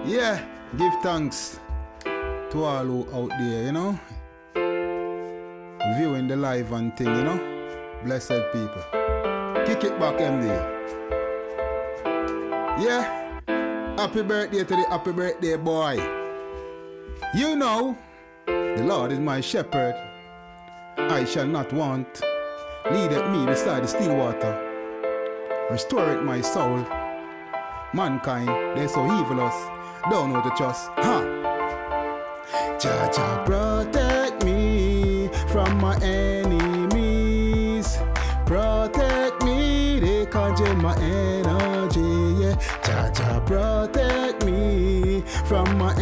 Yeah, give thanks to all who out there, you know, viewing the live and thing, you know. Blessed people. Kick it back, MD. Yeah, happy birthday to the happy birthday boy. You know, the Lord is my shepherd. I shall not want. Leadeth me beside the still water. Restoreth my soul. Mankind, they're so evilous. Don't know the trust. Huh? Jah Jah protect me from my enemies. Protect me, they can't drain my energy. Yeah, Jah Jah protect me from my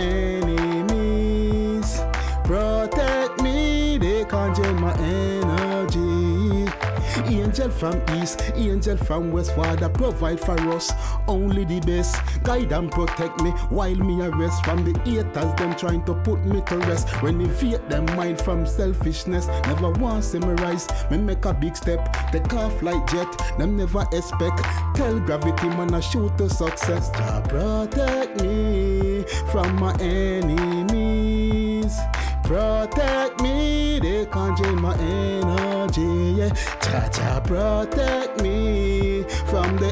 enemies. Protect me, they can't drain my energy. Angel from east, angel from west, Father provide for us only the best. Guide and protect me while me arrest from the haters, them trying to put me to rest. Renovate them mind from selfishness. Never want see me rise, me make a big step. Take off like jet, them never expect. Tell gravity man I shoot to success. Jah protect me from my enemies. Protect me, they can't drain my energy. Yeah, Jah Jah protect me from the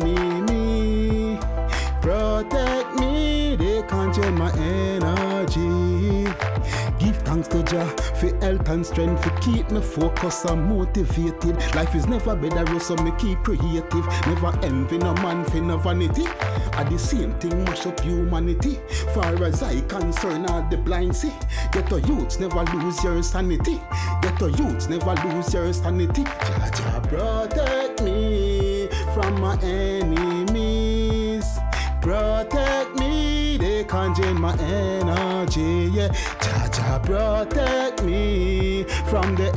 enemy. Protect me, they can't drain my energy. Give thanks to Jah for health and strength, for keep me focused and motivated. Life is never better, so me keep creative. Never envy no man for no vanity. At the same thing mash up humanity. Far as I concern, all the blind see. Get the youths never lose your sanity. Get the youths never lose your sanity. Jah Jah protect me from my enemies. Protect me, they can't drain my energy. Yeah, Jah Jah protect me from the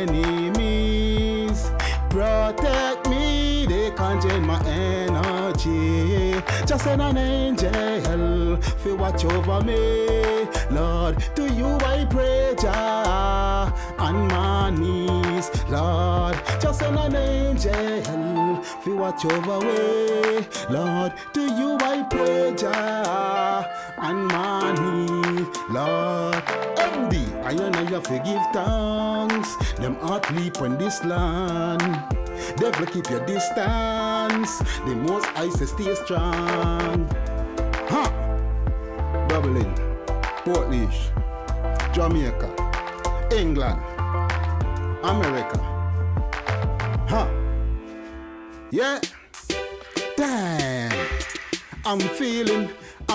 enemies. Protect me, they can't drain my energy. Just send an angel to watch over me. Lord, to you I pray, Jah, on my knees. Lord, just send an angel to watch over me. Lord, to you I pray, Jah, on my knees. Lord, MD, I have to give thanks. Them heart leap on this land. Devil keep your distance. The most I say stay strong. Huh? Dublin, Portlaoise, Jamaica, England, America. Huh? Yeah. Damn. I'm feeling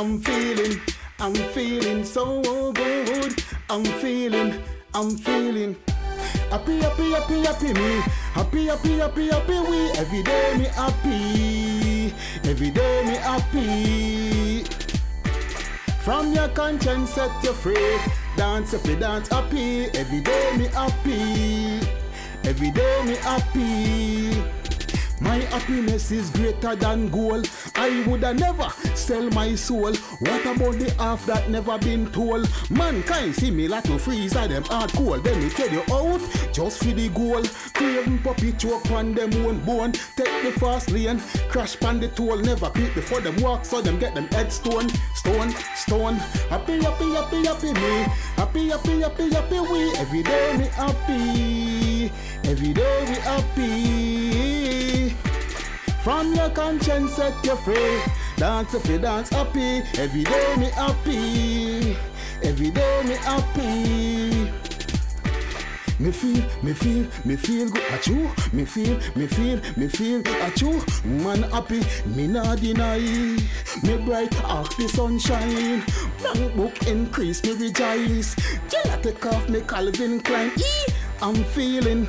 so good. I'm feeling happy me. Happy we. Every day me happy. From your conscience set you free. Dance if you dance happy. Every day me happy. My happiness is greater than gold. I woulda never sell my soul. What about the half that never been told? Mankind see me like no freezer, them hard cold. Then me tell you out, just for the goal. Craving puppy choke on them own bone. Take the fast lane, crash pan the toll. Never creep before them walk, so them get them head stone. Happy me. Happy we. Every day me happy. Every day we happy. From your conscience set you free. Dance if you dance happy. Every day me happy. Every day me happy. Me feel good at you. Me feel at you. Man happy, me not deny. Me bright off the sunshine. Bank book increase, me rejoice. Till I take off me Calvin Klein. I'm feeling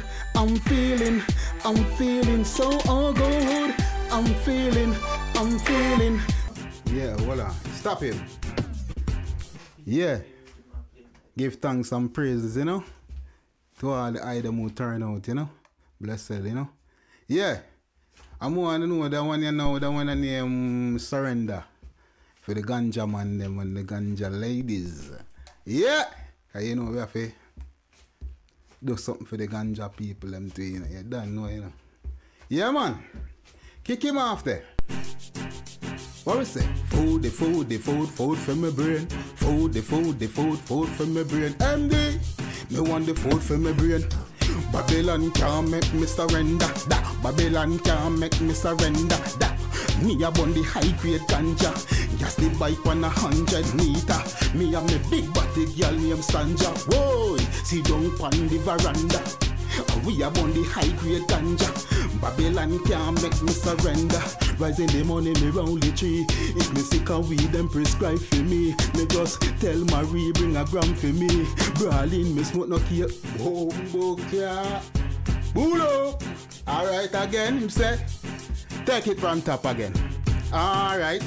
so good. I'm feeling. Yeah, voila. Stop him. Yeah. Give thanks and praises, you know, to all the item who turn out, you know. Blessed, you know. Yeah. I'm want to know that one, you know, that one name Surrender. For the ganja man them and the ganja ladies. Yeah. Cause you know we have to do something for the ganja people them too, you know. You don't know, you know. Yeah man. Kick him off there. What we say? Food, food for my brain. Food, food for my brain. MD, me want the food for my brain. Babylon can't make me surrender. Da. Babylon can't make me surrender. Da. Me a bun the high grade ganja. Just the bike on 100 meter. Me a me big body girl named Sanja. Whoa, see down pon the veranda. We are on the high grade ganja. Babylon can't make me surrender. Rising the money me round the tree. If me sick of weed them prescribe for me. Me just tell Marie bring a gram for me. Brawling me smoke no care. Bombo care. Bulo. Alright again him say. Take it from top again. Alright.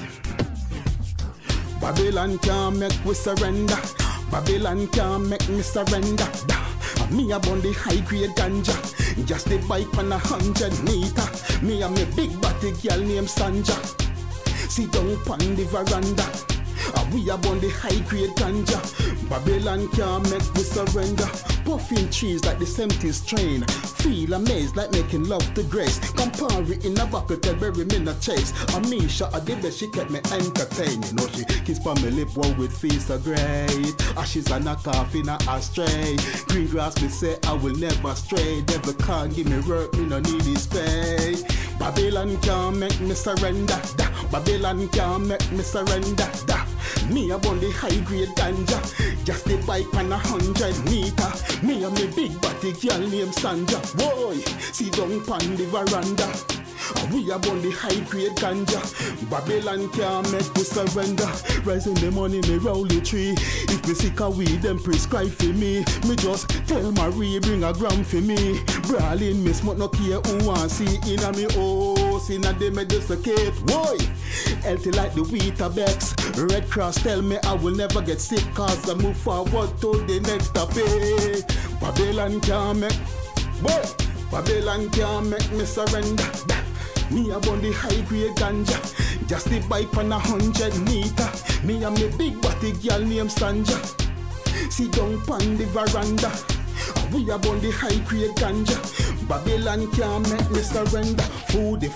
Babylon can't make we surrender. Babylon can't make me surrender. Me a bun the high grade ganja. Just the bike on 100 meter. Me a me big body girl named Sanja. Sit down pon the veranda. We a bun the high grade ganja. Babylon can't make me surrender. Puffing trees like the 70s train. Feel amazed like making love to grace. Campari in a bucket, bury me in a chase. Amisha a the best, she kept me entertained. You know she kiss on my lip, wow, it feels so great. Ashes a knock off in a ashtray. Green grass me say I will never stray. Devil can't give me work, me no need his pay. Babylon can't make me surrender. Da. Babylon can't make me surrender. Da. Me a bun the high grade ganja. Just the bike on 100 meter. Me a me big body girl named Sanja. Boy, see down pon the veranda. We a bun the high grade ganja. Babylon can't make me surrender. Rising the money me roll the tree. If me sick of weed them prescribe for me. Me just tell Marie bring a gram for me. Brawling me smoke no care who want see inna me house. Inna they me dissocate. Boy, healthy like the Weetabix. Red Cross tell me I will never get sick cause I move forward to the next topic. Babylon can't make. Boy, Babylon can't make me surrender. Me a bun the high grade ganja. Just the bike on 100 meter. Me a me big body girl named Sanja. Sit down pon the veranda. We a bun the high grade ganja. Babylon can't make me surrender. Food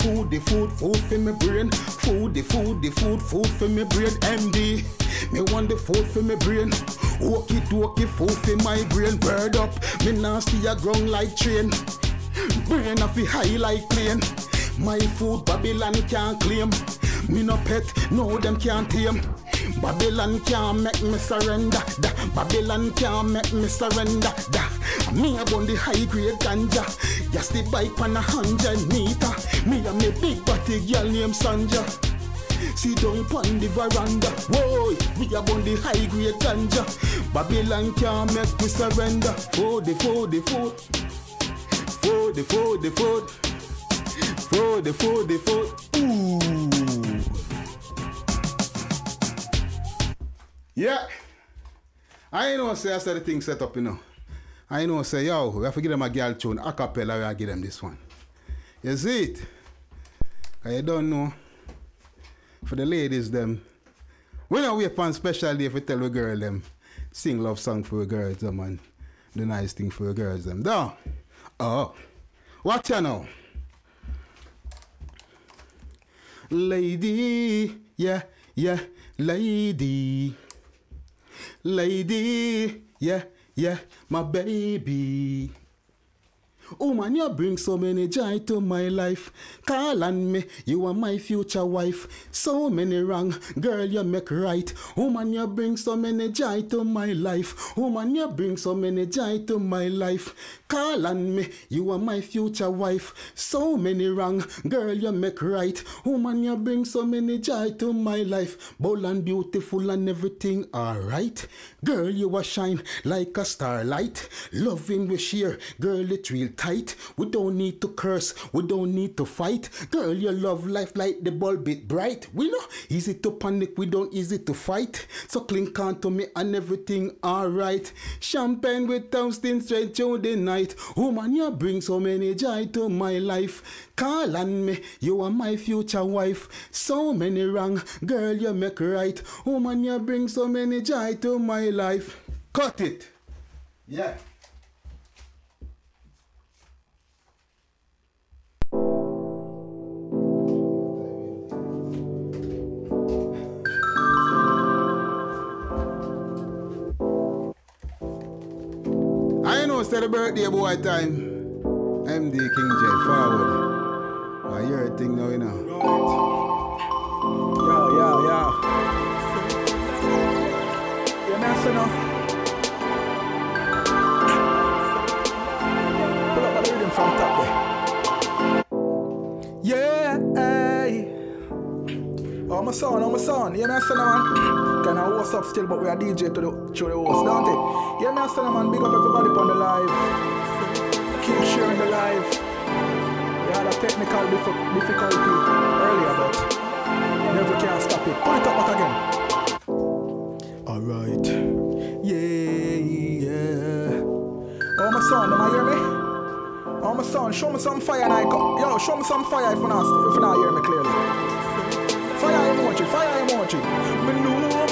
for me brain. Food for me brain. MD, me want the food for me brain. Walkie food for my brain. Bird up, me nasty a ground like train. Brain off the high like plane. My food Babylon can't claim. Me no pet, no them can't tame. Babylon can't make me surrender. Da. Babylon can't make me surrender. Da. Me a bun the high grade ganja. Just the bike on 100 meter. Me a me big body girl named Sanja. Sit down pon the veranda. Whoa, we a bun the high grade ganja. Babylon can't make me surrender. Food. Ooh. Yeah. I know say I said the thing set up, you know. I know say, yo, we have to give them a girl tune, a cappella, we have to give them this one. You see it? I don't know. For the ladies, them. We don't wait on special day for tell the girl them. Sing love song for the girls, them, and the nice thing for the girls, them. Down. Oh. Watch you now. Lady, yeah, lady. Lady, yeah, my baby. Oh man, you bring so many joy to my life. Call on me, you are my future wife. So many wrong, girl, you make right. Oh man, you bring so many joy to my life. Oh man, you bring so many joy to my life. Call on me, you are my future wife. So many wrong, girl, you make right. Oh man, you bring so many joy to my life. Bold and beautiful and everything alright. Girl, you are shine like a starlight. Loving we share, girl, it real tight. We don't need to curse, we don't need to fight. Girl, your love life like the bulb bit bright. We know easy to panic, we don't easy to fight. So clink on to me and everything alright. Champagne with toasting straight through the night. Woman, you bring so many joy to my life. Call on me, you are my future wife. So many wrong, girl, you make right. Woman, you bring so many joy to my life. Cut it. Yeah. know it's the birthday boy time. MD King J, forward. I hear a thing now, you know. Yeah. Yeah, man, so now. Pull up the rhythm from top there. Yeah, hey. Oh, my son. Yeah, man, so now, man. Kinda host up still, but we are DJ to the host, don't it? Yeah, man, so now, man, big up everybody on the live. Keep sharing the live. We had a technical difficulty earlier, but never can stop it. Pull it up back again. Alright. Yeah. Oh, my son, am I hear me? Oh, my son, show me some fire now. Yo, show me some fire if you not hear me clearly. Fire emoji. Me know.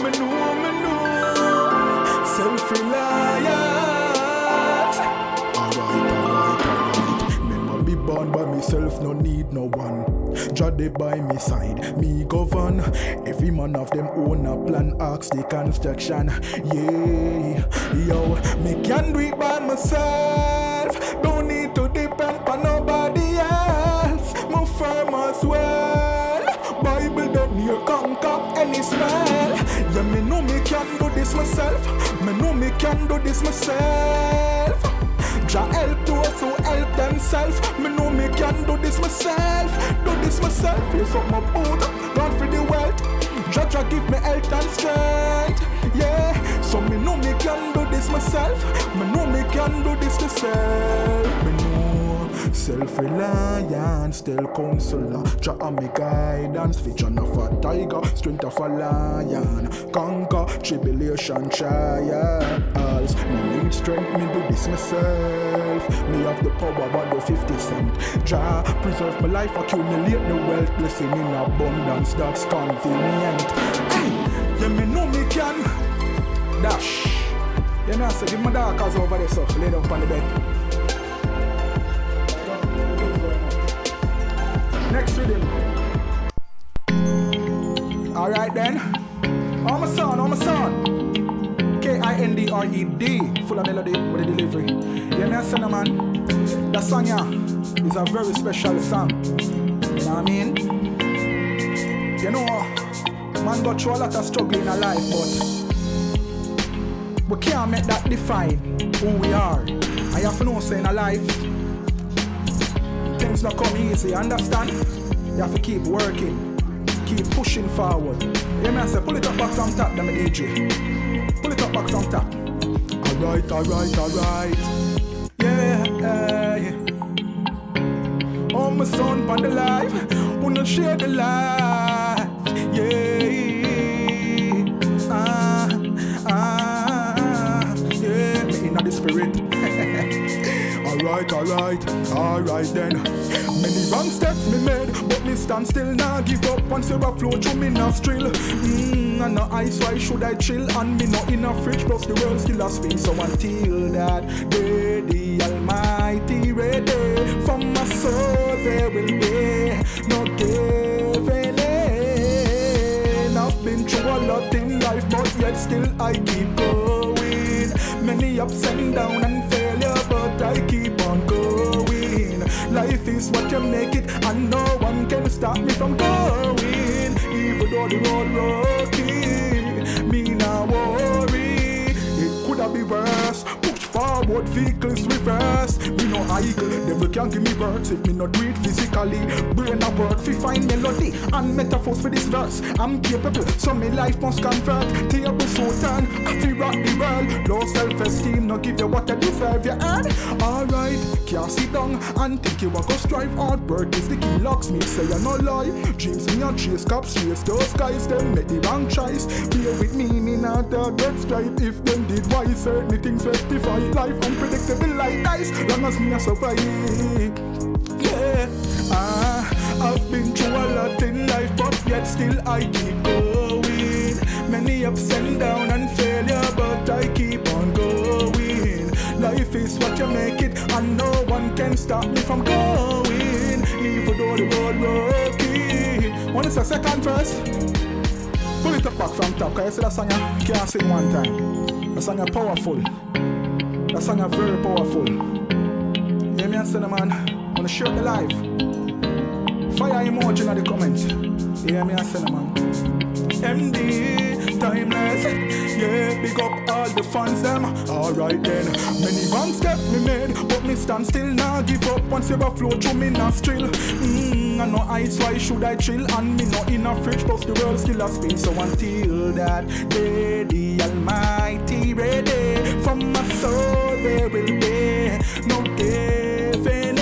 Self-reliance. Alright. Me not be born by myself, no need no one. Judge by me side, me govern. Every man of them own a plan, ask the construction. Yeah, yo, me can do it by myself. Don't need to depend on nobody else. My firm as well. Bible don't need conquer any spell. Yeah, me know me can do this myself. Jah help those who help themselves. Me know me can do this myself. Yes, up my boot, run for the wealth. Jah give me health and strength. Yeah, so me know me can do this myself. Me know me can do this myself. Me know self-reliance, still counselor. Jah and me guidance, vision of a tiger, strength of a lion. Conquer tribulation trials. Me need strength, me do this myself. Me have the power, but the 50 cent. Jah preserve my life, accumulate the wealth, blessing in abundance. That's convenient. Hey, yeah, me know me can dash. You know, so give my darkers over there, so lay down on the bed. Next rhythm. Alright then. Oh my son. Kindred. Full of melody with the delivery. Yeah, me son, man. That song here is a very special song. You know what I mean? You know, man go through a lot of struggle in our life, but we can't make that define who we are. I have to know, say in our life, things not come easy, understand? You have to keep working, keep pushing forward. Yeah, man, say, pull it up back from top, then me DJ. Pull it up back from top. Alright. Yeah. Oh, my son, on the life, wanna share the life. Yeah. Yeah, me in the spirit. Alright then. Many wrong steps me made, but me stand still, now give up. Once you flow through me nostril. And no ice, why should I chill? And me not in a fridge, plus the world still a spin. So until that day, the Almighty ready, from my soul there will be no giving in. I've been through a lot in life, but yet still I keep going. Many ups and downs and failure, but I keep on going. Life is what you make it, and no one can stop me from going. Even though the road rocky, me not worry. It could have been worse. Push forward, vehicles reverse. Me no idle, devil can't give me words if me not do it physically. Brain at work, fi find melody and metaphors for this verse. I'm capable, so my life must convert. Table so turn, I feel rock the world. Low self-esteem, no give you what you deserve, you earn. Alright, can't sit down and think you want to strive. Hard work is the key, locks me, say I no lie. Dreams me and chase, cops chase those guys, them make the wrong choice. Bear with me not a get stripe. If them did wise, certain things rectify. Life unpredictable like dice, long as me a survive. Yeah, I've been through a lot in life, but yet still I keep going. Many ups and downs and failure, but I keep on going. Life is what you make it, and no one can stop me from going. Even though the road rocky. One is a second verse. Pull it up back from top, cause you see that song you can't sing one time. The song is powerful. That song is very powerful. Yeah, me and Cinnamon, wanna share the live. Fire emoji in the comments. Yeah, me and Cinnamon. MD, timeless. Yeah, big up all the fans them. Alright then. Many wrong steps me made, but me stand still now. Give up once you flow through me nostril. I know ice, why should I chill? And me not in a fridge, plus the world still a spin. So until that day, the Almighty ready. From my soul there will be no giving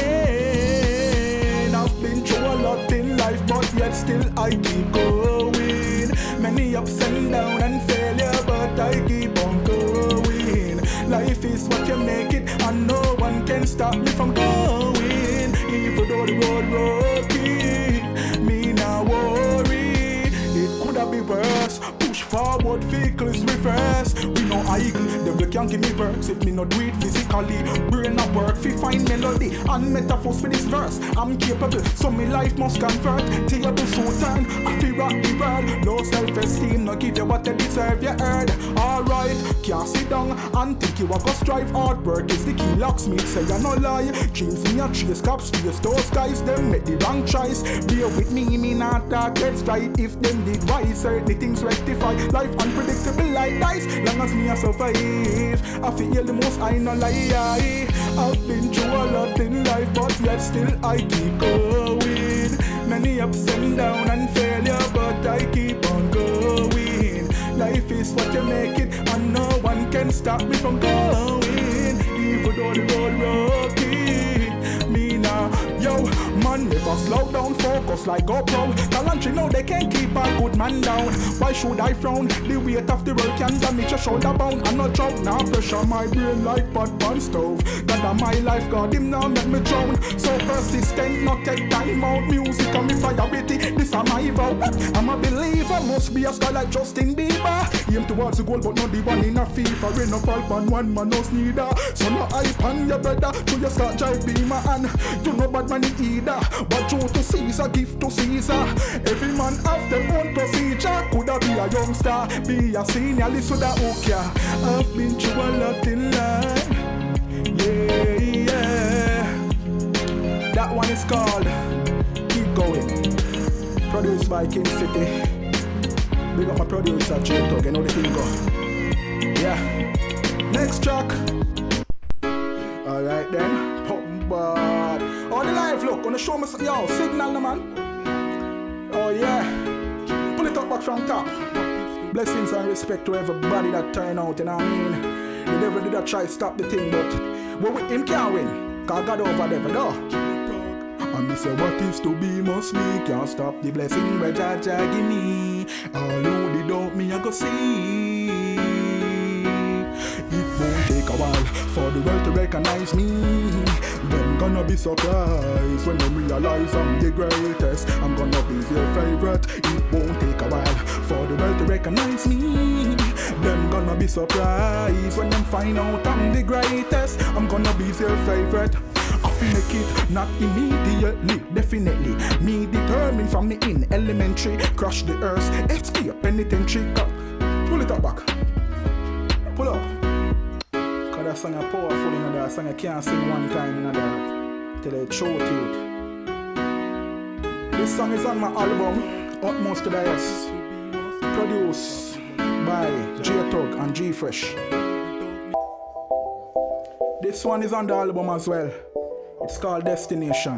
in. I've been through a lot in life, but yet still I keep going. Many ups and downs and failure, but I keep on going. Life is what you make it, and no one can stop me from going. Even though the road rocky, me not worry. It could have been worse. Push forward, vehicles reverse. We no eagle, devil can't give me perks if me not do it physically. Brain not work, fi find melody and metaphors for this verse. I'm capable, so my life must convert. Table so turn, I feel rock the world. Low self-esteem, no give you what you deserve, you heard. Alright, can't sit down and think you a go strive. Hard work is the key, locksmith say I no lie. Dreams me a chase, cops chase those guys, them make the wrong choice. Bear with me not that get right. If them did wise, certain things rectify. Life unpredictable like dice, long as me a survive. I feel the most, I no lie. I've been through a lot in life, but yet still I keep going. Many ups and downs and failure, but I keep on going. Life is what you make it, and no one can stop me from going. Even though the road rocky, me now, yo, man never slow down, focus like GoPro. Talent, you know they can't keep a good man down. Why should I frown? The weight of the world can damage your shoulder bone. I'm not choke, now pressure my brain like pot pan stove. God of my life, God him now make me drown. So persistent, not take time out. Music and me priority, this is my vow. I'm a believer, must be a star like Justin Bieber. Aim towards the goal, but not the one in a FIFA. Rain up all on one man, no neither. So no hype on your brother, to your start jive be my hand. You know bad man in either, but true to Caesar, gift to Caesar. Every man have their own procedure. Coulda be a youngster, be a senior, listen to the hook, yeah. I've been through a lot in life. Yeah. That one is called Keep Going. Produced by King City. Big up my producer J-Tug, you know the thing go. Yeah. Next track. Alright then. Pump bad. Oh, the live look, gonna show me some. Yo, signal the man. Oh yeah. Pull it up back from top. Blessings and respect to everybody that turn out, you know what I mean? The devil did not try to stop the thing, but with him can't win. Cause God over devil, no. And me say what is to be must be. Can't stop the blessing where Jaja give me. All who did out me I go see. It won't take a while for the world to recognize me. Them gonna be surprised when they realize I'm the greatest. I'm gonna be their favorite. It won't take a while for the world to recognize me. Them gonna be surprised when them find out I'm the greatest. I'm gonna be their favorite. I make it not immediately, definitely. Me determined from me in elementary. Crush the earth, escape penitentiary. Pull it up back. Pull up. Cause that song is powerful, you know, that song I can't sing one time, you know, that till I show to it. This song is on my album, Utmost to the S. Produced by J-Tug and G-Fresh. This one is on the album as well. It's called Destination.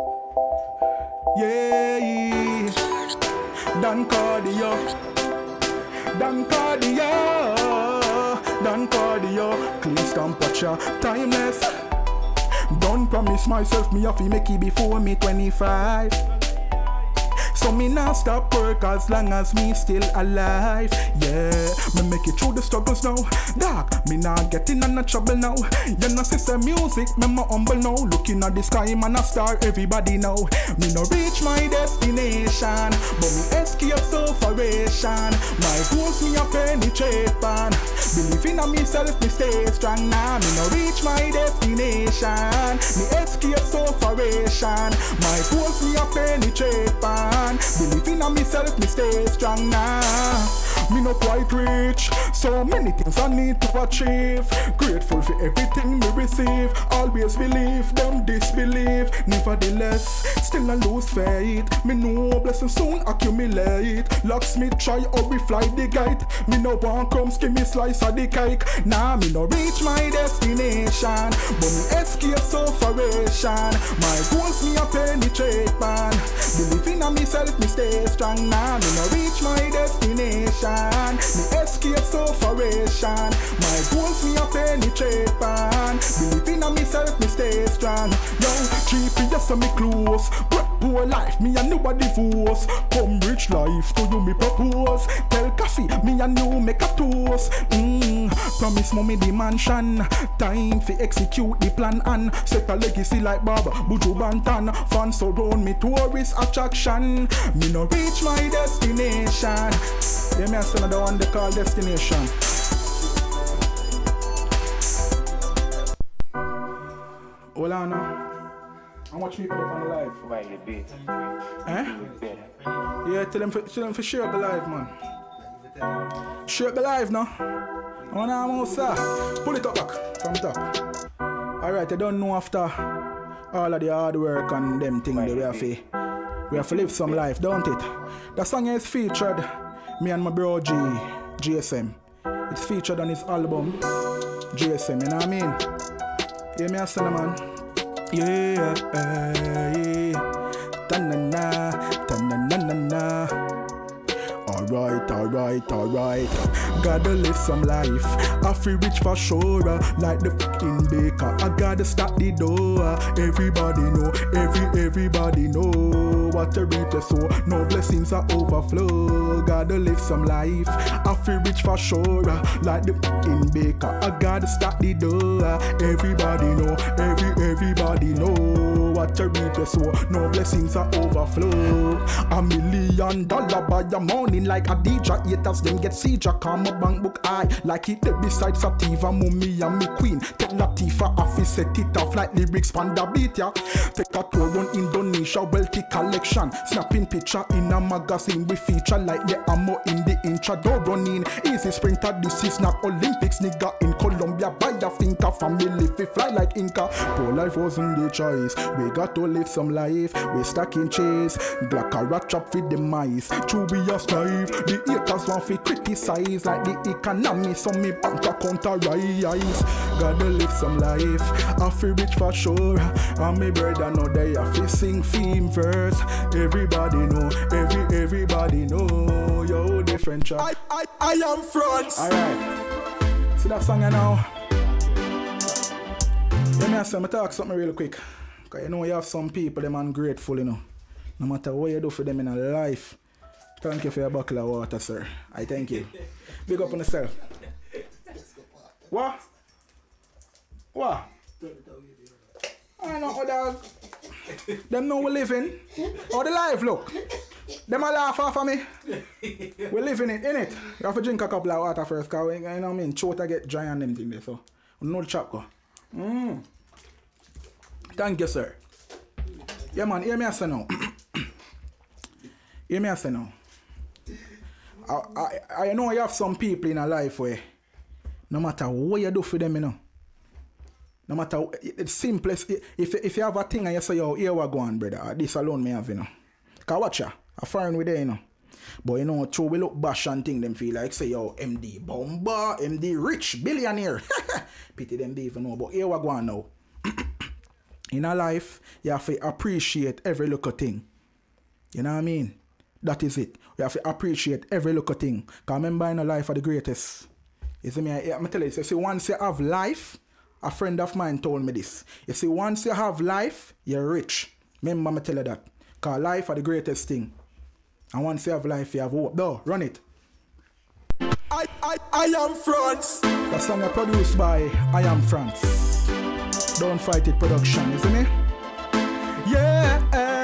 Yeah, Don Cardio, Don Cardio, Don Cardio, clean stamp patcha, timeless. Don't promise myself me have to make it before me 25. So me not stop work as long as me still alive. Yeah, me make it through the struggles now. Dark, me not getting in no trouble now. You know sister music, me more humble now. Looking at the sky, man a star, everybody know. Me no reach my destination, but me escape sufferation. My goals me a penetrate pan. Believing in myself, me stay strong now. Me no reach my destination, me escape sufferation. My goals me a penetrate pan. Believing in myself, me stay strong now. me no quite rich. So many things I need to achieve. Grateful for everything me receive. Always believe, them disbelieve. Nevertheless, still I lose faith. Me know blessing soon accumulate. Locksmith try or we fly the gate. Me no want crumbs, give me slice of the cake. Nah, me no reach my destination, but me escape sufferation. My goals me a penetrate man. Believing in myself, me stay strong. Nah, me no reach my destination. Me escape sufferation. My goals me a penetrate man. Believing in myself, me stay strong. Yo, 3 years so me close. But poor life, me and nobody force. Come rich life, to you me propose. Tell coffee, me and you make a toast. Promise mommy the mansion. Time fi execute the plan and set a legacy like Baba Buju Banton. Fans surround me, tourist attraction. Me no reach my destination. Yeah, me have another one they call destination. Hold on now. How much people up on the live? Why you beat? Yeah, tell them for share up the live, man. Share up the live now. Oh, now I'm outside. Pull it up back from the top. Alright, I don't know after all of the hard work and them things that we have to live some life, don't it? The song is featured me and my bro GSM. It's featured on his album GSM, you know what I mean? Hear me a son, man. Yeah. Ta-na-na, ta-na-na-na-na. Alright. Gotta live some life. I feel rich for sure, like the fucking baker. I gotta start the door. Everybody know what to reap the soul. No blessings are overflow. Gotta live some life. I feel rich for sure, like the fucking baker. I gotta start the door. Everybody know what to reap the soul. No blessings are overflow. $1 million by the morning like a DJ. Haters them get seizure. Call my bank book high like it there beside Sativa, Mummy and me queen. Tell Latifa office set it off like lyrics panda beat ya. Take a tour on Indonesia, wealthy collection. Snapping picture in a magazine we feature like the ammo in the intro. Don't run in easy sprinter. This is not Olympics, nigga. In Colombia by a finca family we fly like Inca. Poor life wasn't the choice. We got to live some life. We stacking chase. Glock a rat trap with the mice. True we a strive. The haters want to criticize like the economy. So me bank account a rise. Gotta live some life. I feel rich for sure. And me brother know they have to sing theme verse. Everybody know. Everybody know. Yo, different track. I am France. Alright. See that song now. Let me ask you, talk something real quick. Because you know you have some people, them ungrateful, you know. No matter what you do for them in a life. Thank you for your buckle of water, sir. I thank you. Big up on yourself. What? I know, dog. Them know we living. How the life look? Them a laugh off of me. We living it, innit? You have to drink a couple of water first, because you know what I mean? Throat I get dry and them things there, so no chop go. Thank you, sir. Yeah, man, hear me say now. Hear me say now. I know you have some people in a life where no matter what you do for them, you know. No matter, it's simplest. If you have a thing and you say, yo, here we go on, brother. This alone me have, you know. Because watch ya, a foreign with there, you know. But you know, through we look bash and thing, them feel like, say, yo, MD Bomba, MD Rich, billionaire. Pity them they even know, but here we go on now. In a life, you have to appreciate every little thing. You know what I mean? That is it. You have to appreciate every little thing. Because remember, in a life are the greatest. You see me, I'm telling you, see, once you have life, a friend of mine told me this. You see, once you have life, you're rich. Remember me tell you that. Because life are the greatest thing. And once you have life, you have hope. No, run it. I am France. The song is produced by I Am France. Don't Fight It production, you see me? Yeah.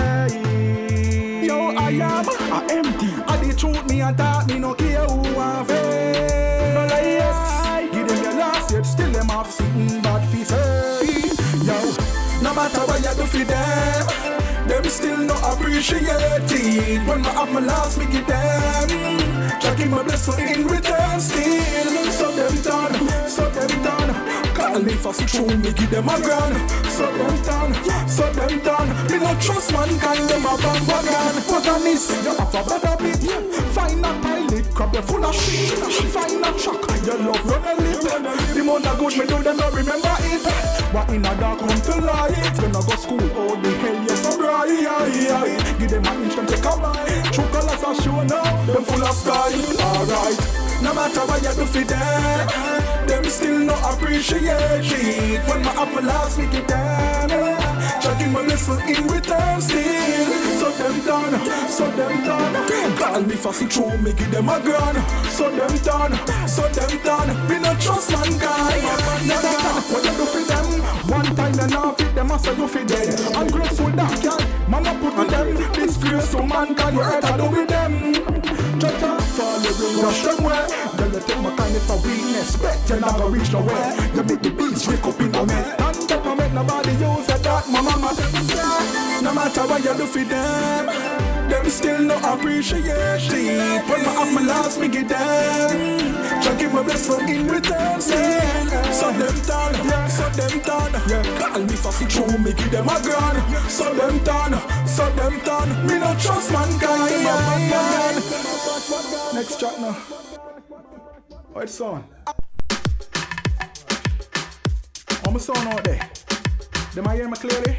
Yo, I am empty. I the truth me and talk me no care who I feel. No lies. Give them your last yet still them off sitting bad feet. Yo, no matter what you do for them still still not appreciate it. When I have my last, me give them. Jacking my blessing in return still. So them done, so them done. Call me for some true, me give them a grand. So them done, so them done. Me no trust mankind, them a bandwagon. What on this? You have a better bit. Find a pilot, crap you full of shit. Find a truck, you love run a lip. The amount of good me do, them not remember it. What in a dark come to light. When I go school, oh the hell you so bright. Give them an inch, them take a bite. True colors are show now, them full of style. Alright. No matter what you do for them still no appreciate it. When my apple last me give them checking my listen in return still. So them done, so them done. Call me for some true, me give them a grand. So them done, so them done. We no trust mankind. What you do for them? One time they not fit them, I say you fit dead. I'm grateful that can mama put on them. Disgrace to mankind, you ever do with them. Judge follow, rush them way. Then you take my kindness for weakness. Bet you never reach nowhere. You make the beast wake up in the man. And don't make nobody use that. My mama tell me say, no matter what you do for them still no appreciate it. When I have my last, me give them. Try give my blessing in return. So them done, so them done. Call me for some true, me give them a grand. So them done, so them done. Me no trust mankind. Next track now. What song? How my sound out there? Them I hear me clearly?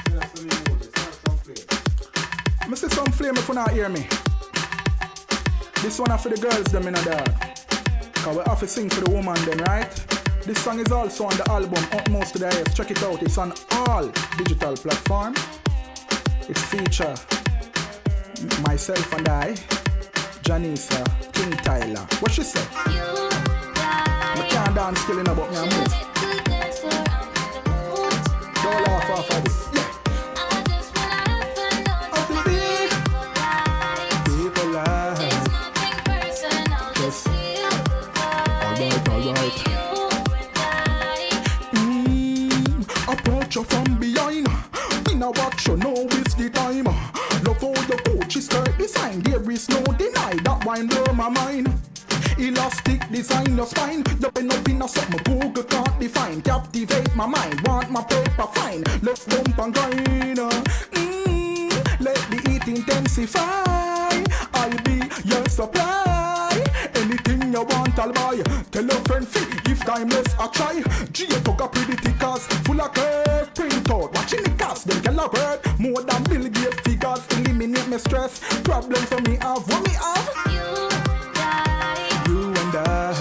I see some flame if you not hear me. This one for the girls them in a dog. Cause we have to sing for the woman then, right? This song is also on the album Utmost to the Highest. Check it out, it's on all digital platforms. It's feature myself and I, Janisa, King Tyler. What she say? I can't dance still in about me and move. Don't laugh off of it. Approach you from behind. In a watch you know it's the time. Love how your Gucci skirt design. There is no deny that wine blow my mind. Elastic design your spine. You been up in a something Google can't define. Captivate my mind, want my paper fine. Let's bump and grind. Let the heat intensify. I'll be your supply. Anything you want I'll buy. Tell your friend free. If timeless I try. G took a pretty tickers. Full of curve. Print out. Watching the cast. Them can love word. More than Bill Gates figures. Eliminate my stress. Problems for me have. What me have? You and I.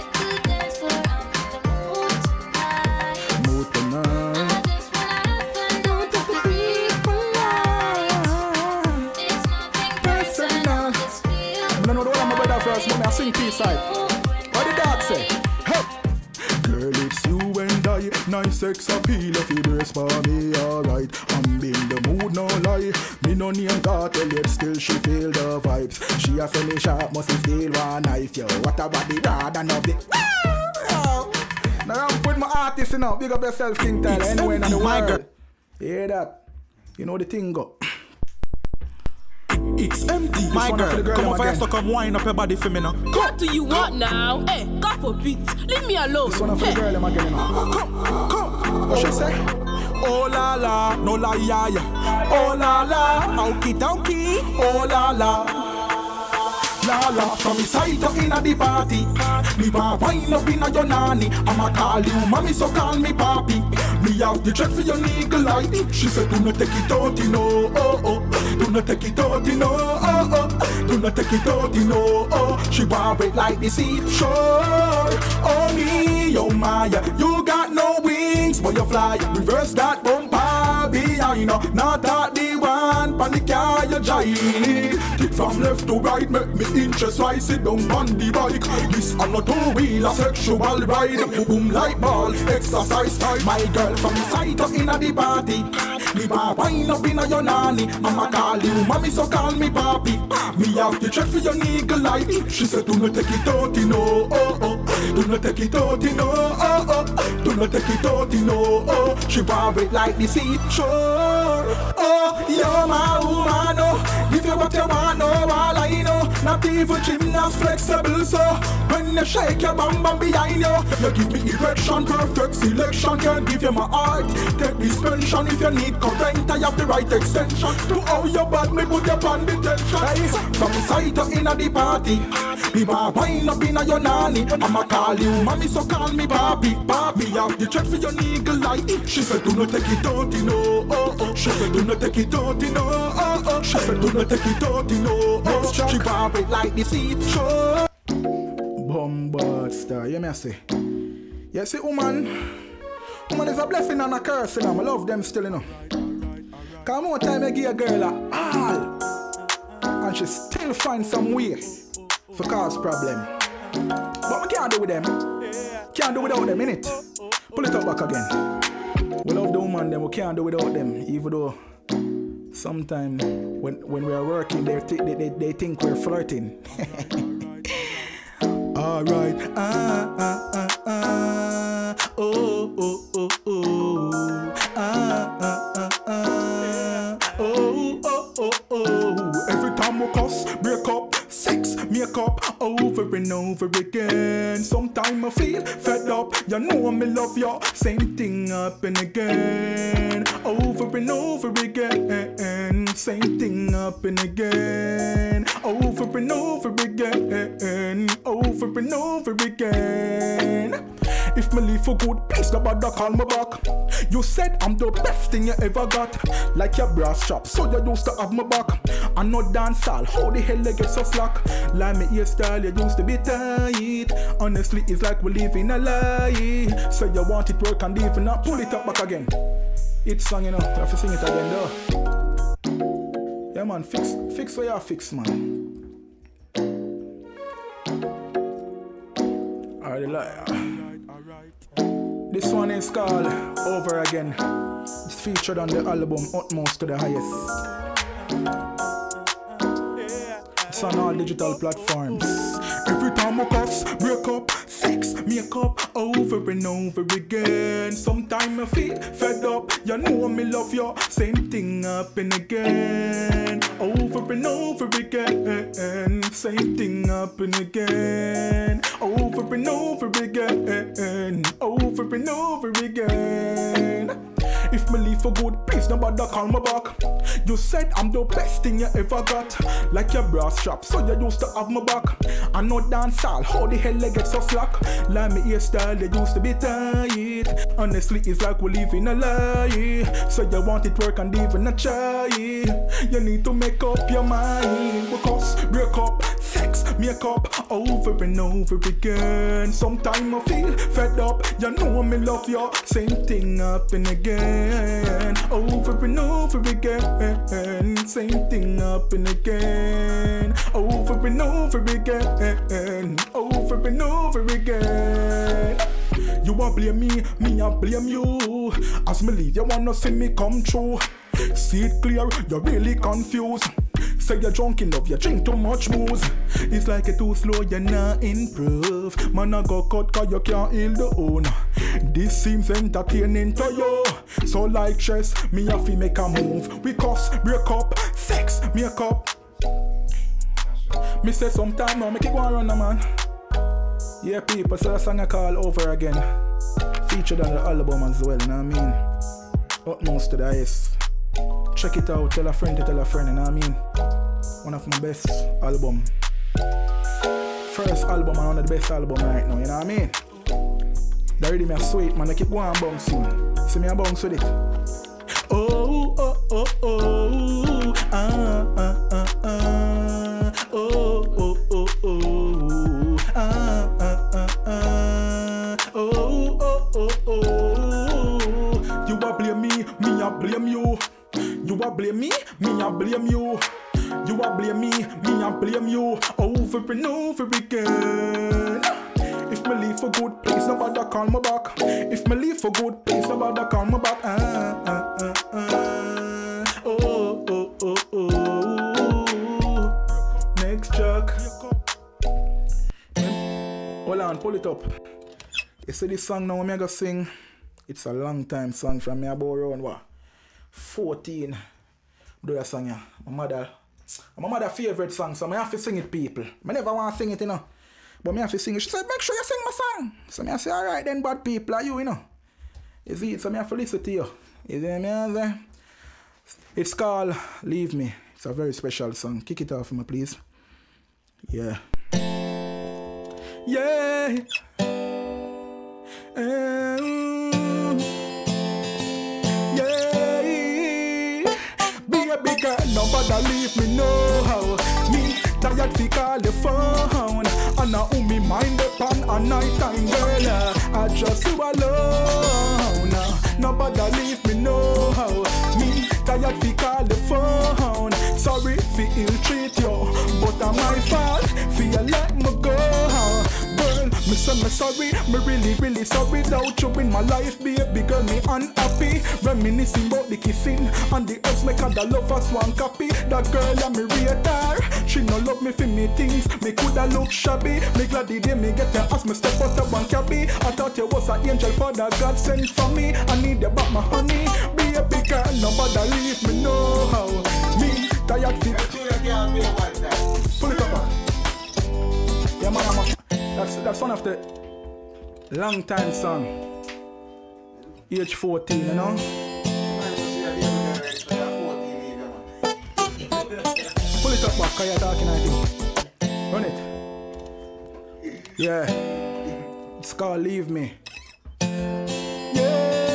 Mood tonight. Personal. No, the one I'm my brother first. But I sing peace side. What did dog say? Hey. Girl, it's you and I. Nice sex appeal if you brace for me, alright. I'm in the mood, no lie. Me no name cartel yet, still she feel the vibes. She a finish up, must steal one knife, yo. What about the rod and of the... Now I'm putting my artist in now. Big up yourself, King Tyler, anywhere in the world. You hear that? You know the thing go. It's empty. My girl, come over here, so come wind up your body for me now. What do you want now? Hey, God forbid. Leave me alone. This one for the girl, I'm again now. Come. What she say? Oh la la, no la ya ya. Oh la la, okie dokie. Oh la la. La la, from the side up inna the party. Me want wine up inna your nanny. I'ma call you mommy, so call me papi. Me have the check for your nigga like. She said do not take it out, you know. Oh. Do not take it out, you know. Oh. Do not take it out, you know. Oh. She want it like the sea shore. Oh me, oh Maya, you got no wings, but you fly. Reverse that bumper behind. Not that the one, panic car you drive. Kick from left to right, make me interest rise. Sit down on the bike. This on a two-wheeler sexual ride. Boom like ball, exercise time. My girl from the side up inna the party. Me want wine up inna your nanny. I'ma call you mommy, so call me papi. Me have the check for your nigga like. She said do not take it out, you know. Oh. Do not take it out, you know. Oh. Do do not take it out, you know. Oh, she want it like the seashore. Oh, you're my woman, oh. Give you what you want, no, all I know. Not even gymnast flexible, so when you shake your bum bum behind you, you give me erection, perfect selection. Can't give you my heart, take this pension. If you need current, I have the right extension. To how you bad, me put your on detention. Hey, from sight to inna the party, me want wine up inna your nanny. I'ma call you mommy, so call me Bobby. Bobby, have the check for your nigga like it. She said do not take it out, you know. Oh, oh. She said do not take it out, you know. Oh, oh. She said do not take it out, you know. Oh, she want it like the seed show. Bombard star, you may say. You see, woman is a blessing and a curse, you know. I love them still, you know. Cause more time I give a girl a all, and she still find some way for cause problem. But we can't do with them. Can't do without them, innit? Pull it up back again. We love the woman, them we can't do without them, even though sometimes when we are working, they think we're flirting. Alright, oh, oh, oh, oh, oh, oh, oh. Every time we cuss, break up, sex, make up, over and over again. Sometimes I feel fed up, you know me love you. Same thing happen again, over and over again. Same thing happen again, over and over again, over and over again. If me leave for good, please nobody call me back. You said I'm the best thing you ever got, like your brass shop, so you used to have my back. I no dance all, how the hell you get so slack? Like me hairstyle, you used to be tight. Honestly, it's like we live in a lie. So you want it work and even not pull it up back again. It's song, you know, you have to sing it again though. Yeah man, fix what you fix, man. Alright, this one is called Over Again. It's featured on the album Utmost to the Highest. It's on all digital platforms. Every time I cuss, break up, sex, make up, over and over again. Sometimes I feel fed up, you know me love you. Same thing happen again, over and over again. Same thing happen again, over and over again, over and over again. If me leave for good, please nobody call me back. You said I'm the best thing you ever got, like your brass shop, so you used to have my back. I know dance all, how the hell you get so slack? Like me hairstyle, you used to be tight. Honestly, it's like we live in a lie. So you want it work and even a try. You need to make up your mind, because break up, sex, make up, over and over again. Sometimes I feel fed up, you know me love you. Same thing happen again, over and over again. Same thing happen again, over and over again, over and over again. You a blame me a blame you. As me leave, you wanna see me come true. See it clear, you're really confused. Say you're drunk enough, you drink too much booze. It's like you're too slow, you're not improve. Man, I go cut cause you can't heal the own. This seems entertaining to you. So like chess, me have to make a move. We cuss, break up, sex, make up. Me say sometime now, make it go around the man. Yeah, people, so a song I call Over Again. Featured on the album as well, you know what I mean? Utmost to the Highest. Check it out, tell a friend to tell a friend, you know what I mean? One of my best album. First album and one of the best album right now, you know what I mean? The rhythm is sweet, man, I keep going bouncing. See me a bounce with it. Oh, oh, oh, oh, ah, ah, ah, ah, oh, oh, oh, oh, ah, ah, ah, ah, oh, oh, oh, oh. You a blame me a blame you. You a blame me a blame you. You a blame me a blame you. Over and over again. If me leave for good, please nobody call me back. If me leave for good, please nobody call me back. Oh, oh, oh, oh. Next track. Hold on, pull it up. You see this song now I'm gonna sing? It's a long time song from me about around what? 14. Do that song, yeah. My mother favorite song, so I have to sing it, people. I never want to sing it, you know. But I have to sing it. She said, make sure you sing my song. So I say, alright then, bad people are you know. You see it, so I have to listen to you. You see me? It's called Leave Me. It's a very special song. Kick it off for me, please. Yeah. Yeah. Baby girl, nobody leave me no. Me tired fi call the phone, and now me mind upon a night time, girl. I just you alone. Nobody leave me no. Me tired fi call the phone. Sorry fi ill treat you, but I'm my fault fi you let me go. Girl, me say me sorry, me really sorry. Without you in my life, baby girl, me unhappy. Reminiscing about the kissing and the ex, make her the lovers one copy. That girl and me rate her. She no love me for me things. Me coulda look shabby. Me glad the day me get her ask me step out of one cabby. I thought you was an angel for that God sent for me. I need you back my honey. Baby girl, nobody leave me no how. Me tired feet. Pull it up, man. Yeah, man. That's one of the long time song. Age 14, you know. Pull it up back, cause you're talking, I think. Run it. Yeah. It's called Leave Me. Yeah.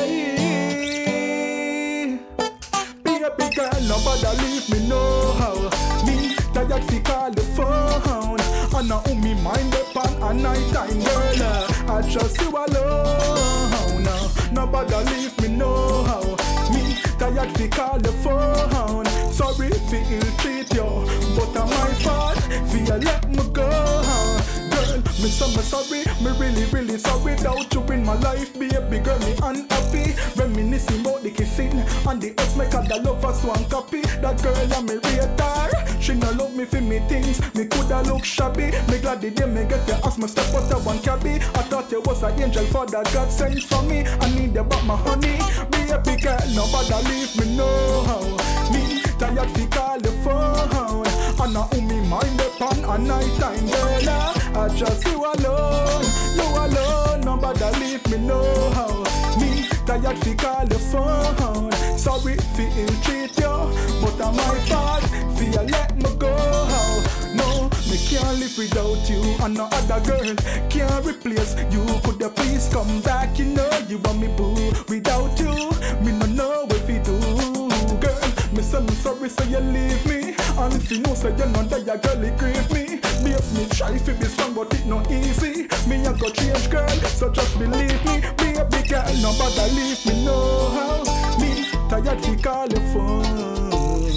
Baby girl, nobody leave me no how. Me tired fi call the phone, and now me mind upon a night time, girl. I trust you alone. Nobody leave me no how. Me tired fi call the phone. Sorry fi ill treat you, but I'm my fault fi you let me go. Girl, me say me sorry, me really sorry. Without you in my life, baby girl, me unhappy. Reminiscing about the kissing and the ex, make her the lovers one copy. That girl and me rate her. She no love me for me things. Me coulda look shabby. Me glad the day me get you ask me step out of one cabby. I thought you was an angel for that God sent for me. I need you back my honey. Baby girl, nobody leave me no. Me tired fi call the phone, and now me mind upon a night time, girl. I just you alone, nobody leave me no. Me tired fi call the phone. Sorry fi ill treat you, but I'm my fault fi you let me go. No, me can't live without you, and no other girl can't replace you. Could you please come back? You know you want me boo. Without you, me no know what we do, girl. Me say me sorry, so you leave me. And if you know, say you know that your girl it grieve me. Me try to be strong, but it not easy. Me a go change, girl, so just believe me. Baby girl, nobody leave me no how. Me tired to call the phone.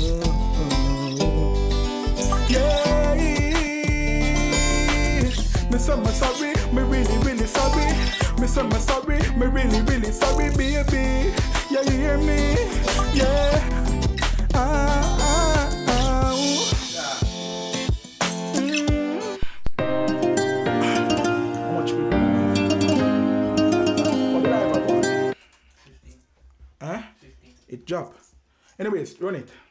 Yeah. Me say me sorry, me really sorry. Me say me sorry, me really sorry, baby. Yeah, you hear me? Yeah. How much people? What did I have about? 15. Huh? 15. It dropped. Anyways, run it.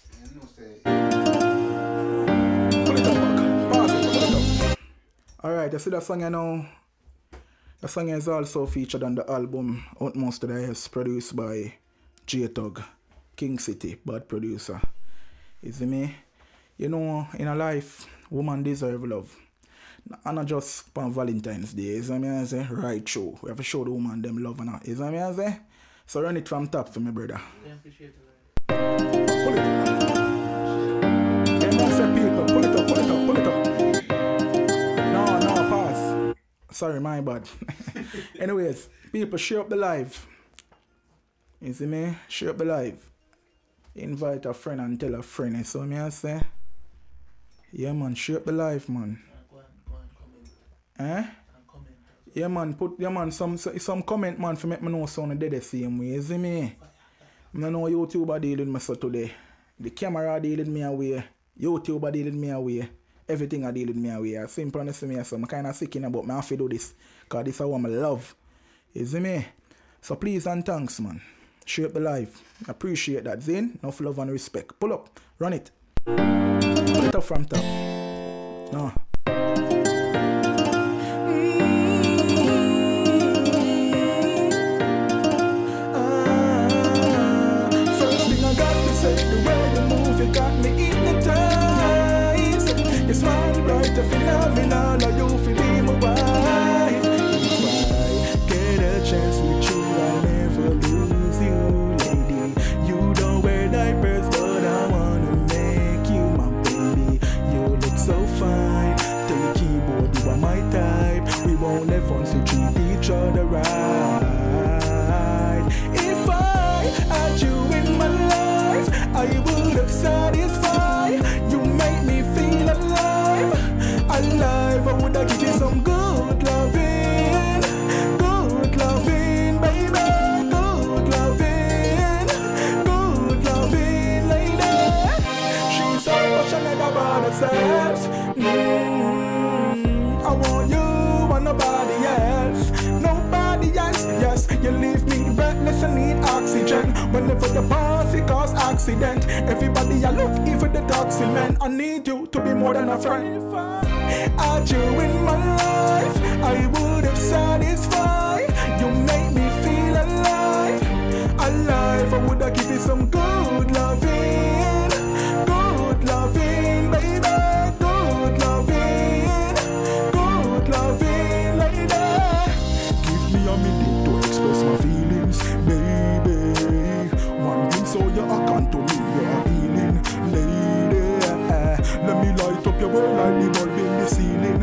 Pull it up back. Pause it. Pull it up. Alright, you see that song you know? The song is also featured on the album Utmost Today, produced by J-Tug. King City, bad producer. You see me? You know, in a life, woman deserve love. And not just on Valentine's Day. You see me? I say, right show. We have to show the woman them love and all. You see me? I say? So run it from top for me, brother. I appreciate it. Pull it up. Yeah, man, say people, pull it up. No, pass. Sorry, my bad. Anyways, people, share up the live. You see me? Share up the live. Invite a friend and tell a friend. So me I say, yeah man, share up the life, man. Go and comment. Comment. Yeah man, some comment man for make me know sound dead the same way. You see me? I don't know YouTube are dealing with me so today. The camera dealing me away. YouTube are dealing me away. everything I deal with me away. I simple and see me, so I'm kind of sick in about me have to do this. Because this is what I love. You see me? So please and thanks, man. Shape the life. Appreciate that. Zane, enough love and respect. Pull up. Run it. Pull it up from top. No. First thing I got to say, the way you move, it got me hypnotized. Your smile bright, a phenomenal, or you feel be my wife. If I get a chance with you, I'll never lose you, lady. You don't wear diapers, but I wanna make you my baby. You look so fine. Tell the keyboard you are my type. We won't let once we treat each other right. If I had you in my life, I would have satisfied. You make me feel alive, alive. I would have give you some good loving, baby, good loving, lady. She's so passionate about herself. I want you and nobody else. Nobody else, yes. You leave me breathless and need oxygen. Whenever the party cause accident, everybody I look, even the toxic men. I need you to be more than a friend. If I had you in my life, I would have satisfied. You make me feel alive, alive. I would have give you some good loving, baby, good loving, lady. Give me a minute to express my feelings, baby. One thing so you can to me, you're appealing, lady. Let me light up your world like the bulb in the ceiling.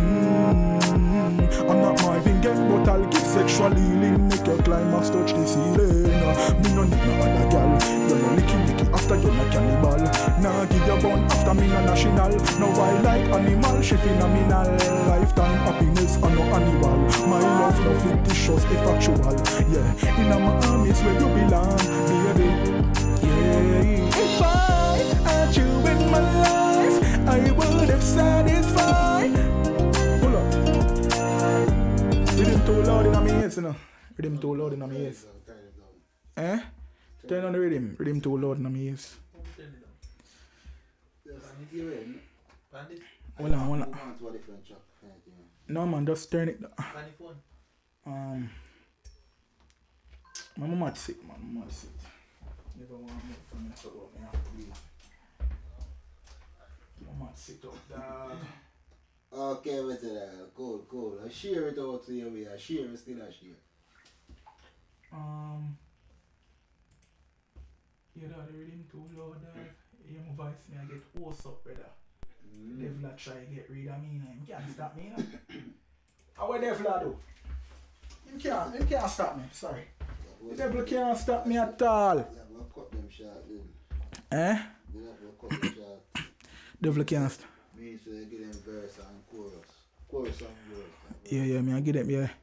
I'm not Marvin Gaye, but I'll give sexual healing. Make your climax touch the ceiling. Me no need no other girl. You're no licky after you're not cannibal. Nah give your bone after me no national. No I like animal, she phenomenal. Lifetime happiness and no annual. My love no fictitious, if actual. Yeah, in my arm is where you belong, baby. Yeah. If I had you in my life, I would have satisfied. Pull up. Rhythm too loud in my ears, you know. Rhythm too loud in my ears. Eh? Turn on the rhythm. Rhythm too loud in my ears. Hold on. No man, just turn it down. My mama sick, man. My mama sick. Never want to move from me, so what me have to leave. Mama sick up, dad. Okay, wait a minute. Cool. I share it out to you. I share it still. Yeah, dad, the rhythm too loud, dad. You hear my voice, me I get hoarse up, brother. The devil a try to get rid of me, you can't stop me, you know. How what devil I do? You can't stop me, sorry. The devil can't stop me at all. Yeah, we'll cut them short, then. Eh? We'll cut them short. Devil can't stop. Me, so you give them verse and chorus. Chorus and verse. Yeah, me I give them, yeah.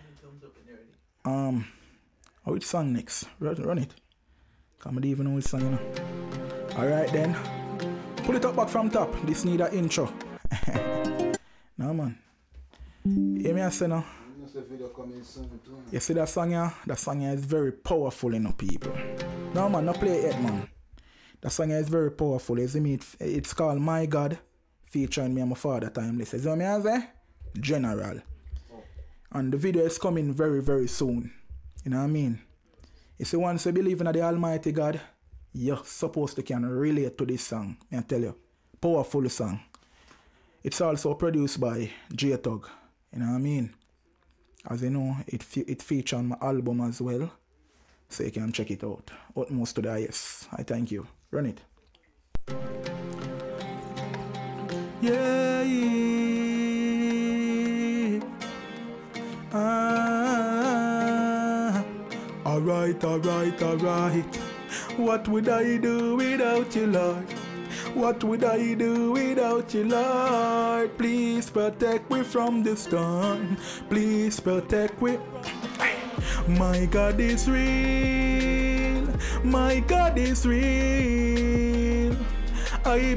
Which song next? Run it. Cause I don't even know which song, you know. Alright then. Pull it up back from top. This need an intro. No man. Hear me I say now. You see that song here? That song here is very powerful, you know, people. No man, no play it, man. That song here is very powerful. You see me? It's called My God, featuring me and my father Timeless. You see what I say? General. And the video is coming very, very soon. You know what I mean? You see, once you believe in the Almighty God, you're supposed to can relate to this song. I tell you. Powerful song. It's also produced by J-Tug. You know what I mean? As you know, it features on my album as well. So you can check it out. Utmost to the highest. I thank you. Run it. Yeah. Alright. What would I do without you, Lord? What would I do without you, Lord? Please protect me from the storm. Please protect me. My God is real. My God is real. I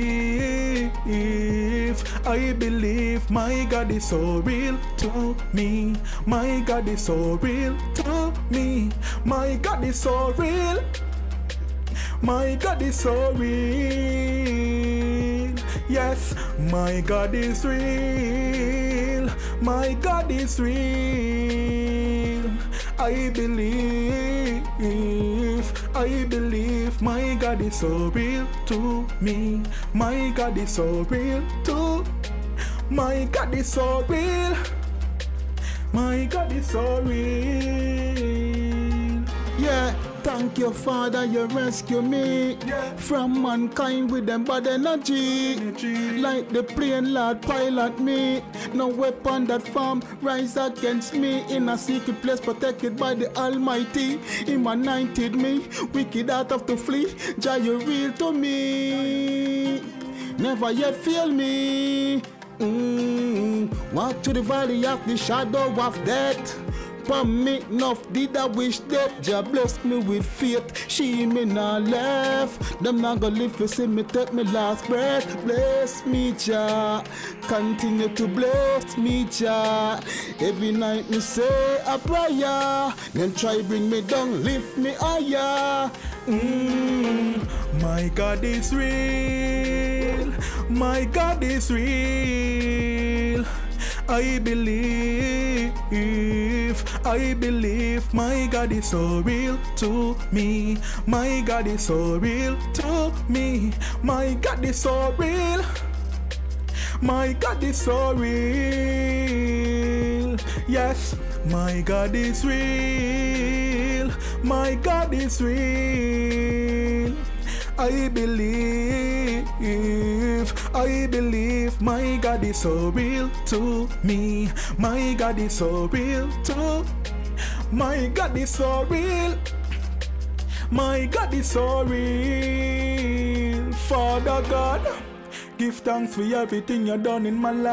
believe my God is so real to me. My God is so real to me. My God is so real. My God is so real. Yes, my God is real. My God is real. I believe my God is so real to me. My God is so real to my God is so real. My God is so real. Yeah, thank you, Father, you rescue me from mankind with them bad energy. Like the plane, Lord, pilot me. No weapon that form rise against me. In a secret place protected by the Almighty. Him anointed me, wicked out of to flee. Jah, you real to me, never yet fail me. Walk to the valley of the shadow of death. Permit enough did I wish that Jah blessed me with faith. She me not left. Them not gonna live to see me take me last breath. Bless me, Jah. Continue to bless me, Jah. Every night me say a prayer. Then try bring me down, lift me higher. My God is real. My God is real. I believe my God is so real to me. My God is so real to me. My God is so real. My God is so real. Yes, my God is real. My God is real. I believe my God is so real to me. My God is so real to my God is so real. My God is so real. Father God, give thanks for everything you done in my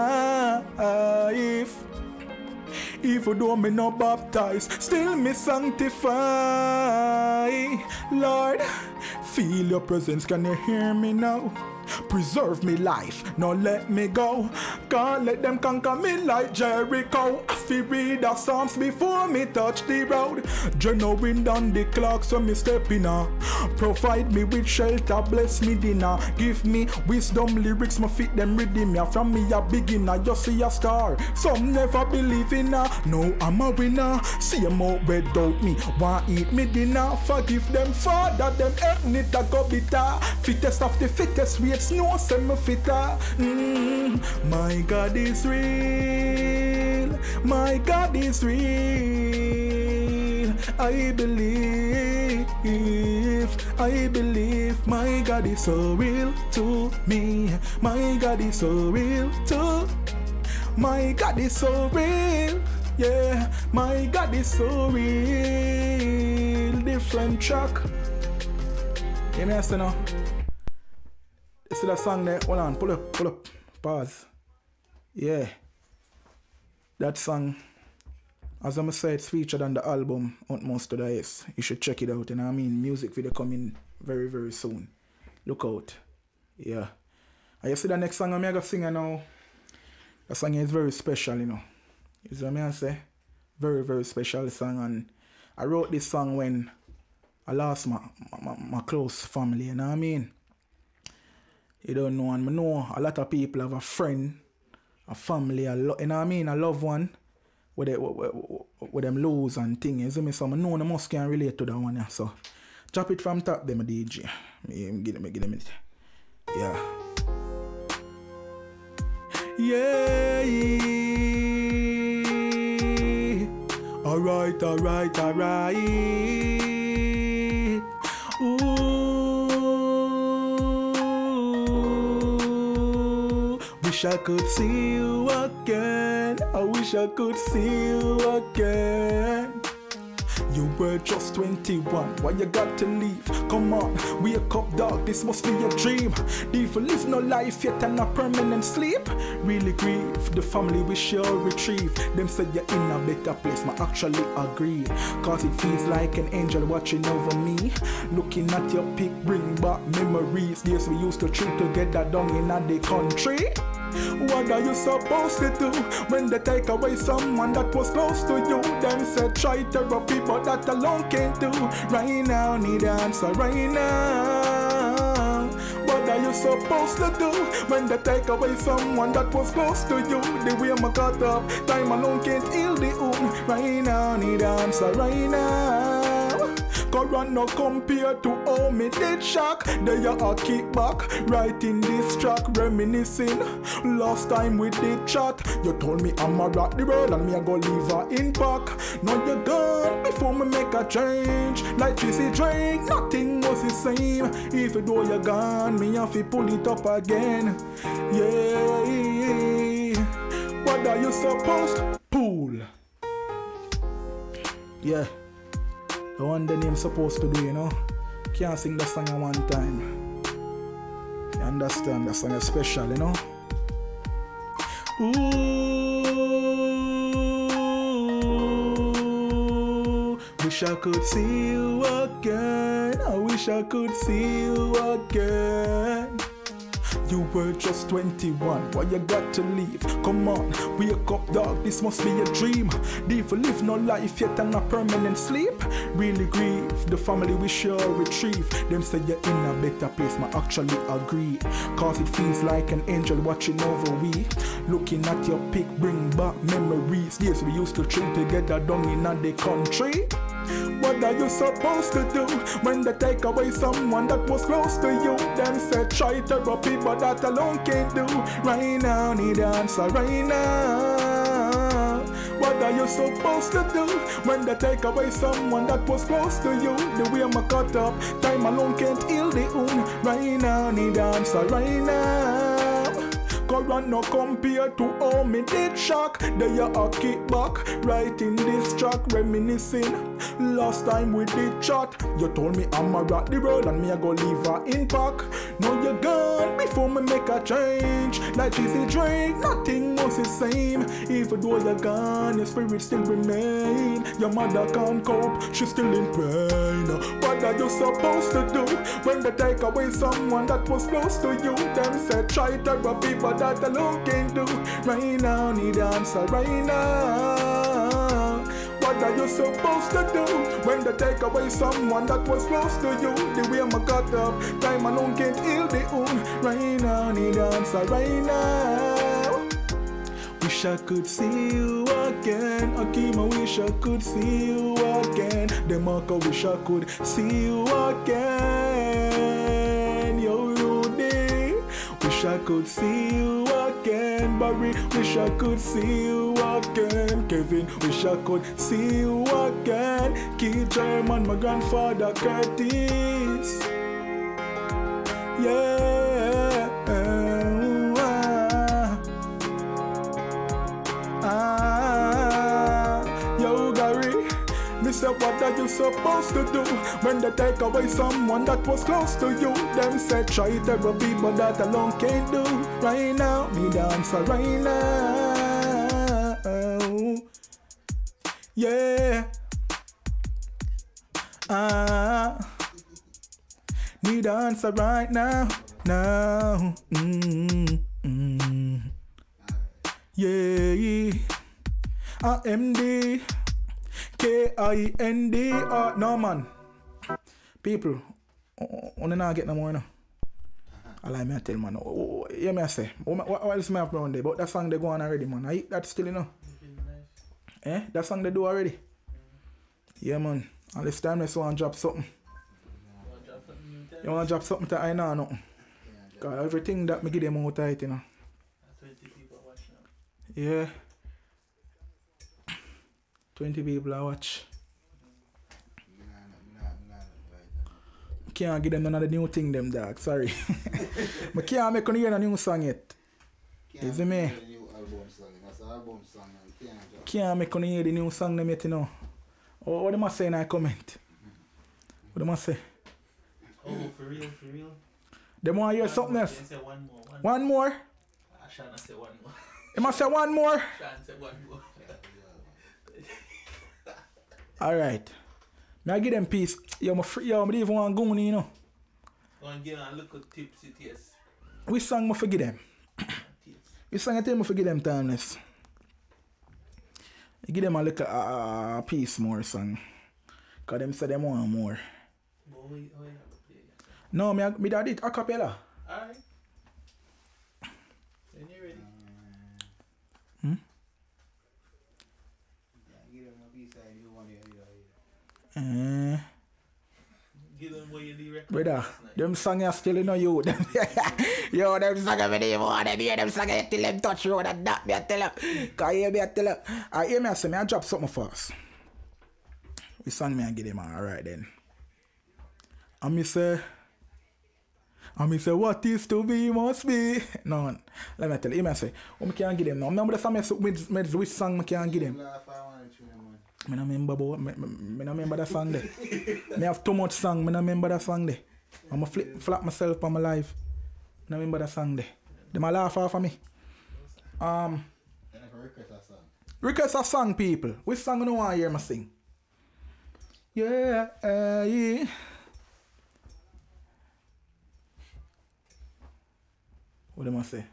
life. Even though me not baptized, still me sanctify. Lord, feel your presence, can you hear me now? Preserve me life, no let me go. Can't let them conquer me like Jericho. I feel read the Psalms before me touch the road. Wind on the clock so me step in. Provide me with shelter, bless me dinner. Give me wisdom lyrics, my fit them redeem ya. From me a beginner, you see a star. Some never believe in her. No, I'm a winner. See them out without me. Want eat me dinner. Forgive them, Father, them ethnic a go bitter. Fittest of the fittest, we no send me fitter. My God is real. My God is real. I believe my God is so real to me. My God is so real to my God is so real. Yeah, my God is so real. Different track. You know, so now. See that song there? Hold on, pull up, pause. Yeah. That song, as I said, it's featured on the album Utmost of the Ace. You should check it out, you know what I mean? Music video coming very, very soon. Look out. Yeah. And you see the next song I'm going to sing now? The song is very special, you know. You see what I say? Very, very special song. And I wrote this song when I lost my close family, you know what I mean? You don't know, and I know a lot of people have a friend, a family, you know what I mean, a loved one, where them lose and things. You see me, so I know the must can relate to that one. Yeah. So, drop it from top, them DJ. Give them it. Yeah. Yeah. Alright. Wish I could see you again. I wish I could see you again. You were just 21, why you got to leave? Come on, wake up dog, this must be a dream. Devil live no life yet and a permanent sleep. Really grieve, the family we shall retrieve. Them said you're in a better place, I actually agree. Cause it feels like an angel watching over me. Looking at your pic, bring back memories. Yes, we used to trip together down in the country. What are you supposed to do when they take away someone that was close to you? Them said try therapy, but that alone can't do. Right now, need an answer right now. What are you supposed to do when they take away someone that was close to you? The way I got up, time alone can't heal the wound. Right now, need an answer right now. Current no compare to how me did shock. They are a kickback, writing this track, reminiscing. Last time we did chat, you told me I'ma rock the world and me I go leave her in pack. Now you're gone before me make a change. Like Tracy Drake, nothing was the same. Even though you're gone, me have to pull it up again. Yeah, what are you supposed to pull? Yeah. The one the name supposed to do, you know. Can't sing the song at one time. You understand? The song is special, you know. Ooh, wish I could see you again. I wish I could see you again. You were just 21, why you got to leave? Come on, wake up dog, this must be a dream. Devil live no life yet and a permanent sleep. Really grieve, the family we shall retrieve. Them say you're in a better place, I actually agree. Cause it feels like an angel watching over we. Looking at your pic, bring back memories. Yes, we used to trip together down in the country. What are you supposed to do when they take away someone that was close to you? Them said try therapy, but that alone can't do. Right now, need an answer right now. What are you supposed to do when they take away someone that was close to you? The way I'm cut up, time alone can't heal the wound. Right now, need an answer right now. Current no compare to how me did shock. They are a kickback, writing this track, reminiscing. Last time we did chat, you told me I'ma rock the world and me I go leave her in pack. Now you're gone before me make a change. Like Tracy Drake, nothing was the same. Even though you're gone, your spirit still remain. Your mother can't cope, she's still in pain. What are you supposed to do when they take away someone that was close to you? Them said try therapy, but that alone can't do. Right now, need an answer right now. What are you supposed to do when they take away someone that was close to you? The way I'm cut up, time alone can't heal the wound. Right now, need an answer right now. Wish I could see you again. Akima, wish I could see you again. Demarco, wish I could see you again. Yo, Rudy, wish I could see you again. Barry, wish I could see you again. Kevin, wish I could see you again. Keith German, my grandfather Curtis. Yeah. Yo, Gary, me say what are you supposed to do when they take away someone that was close to you? Them say try therapy, but that alone can't do. Right now, need an answer right now. Yeah. Need an answer right now. Now. Yeah. AMD KIND. No man. People, only not get no more now. I like me I tell man. Yeah, me I say. What else me have around there? But that song they go on already, man. I that still, you know. Eh? That song they do already. Yeah, man. And this time I want to drop something. You want to drop something that I know nothing? Because everything that me give them out tight, you know. 20 people watching. Yeah. 20 people I watch. Can't give them none of the new thing them dog, sorry. I can't make hear a new song yet. You see me? Can't make hear the new song them yet, you know. What them a say in a comment? What them a say? Oh, for real, for real. Them want to hear One something more, else. they say one more. One more? I shall not say one more. You must say one more? Shan't say one more. Alright. Me I give them peace. Yo, me free, yo, me even want to go, you know. One give a little tips it is. Which song me forgive them? Tips. Which song I tell me forgive them timeless? You give them a little piece more song. Cause them say them want more. But we have to play that. No, me did it a cappella. Alright. When you're ready. Give them a B-side, you want it, Give them what you do record. Brother, last night. them songs are still in a you. Yo, them songs me dey want to hear them songs till them touch road and that me I tell them. Cause hear me I tell them. I hear me I say me I drop something first. We song me I give them alright then. And me say what is to be must be. No, let me tell you, I say, what me can give them now. Remember the song which song me can give them? Laugh, I want to tune them, man. Me no remember about me no remember that song there. Me have too much song, me no remember that song there. I'ma flap myself on my life. Me no remember that song there. Them a laugh off of me. And if I request a song. Request a song, people. Which song you don't want to hear me sing? Yeah, yeah. What am I say?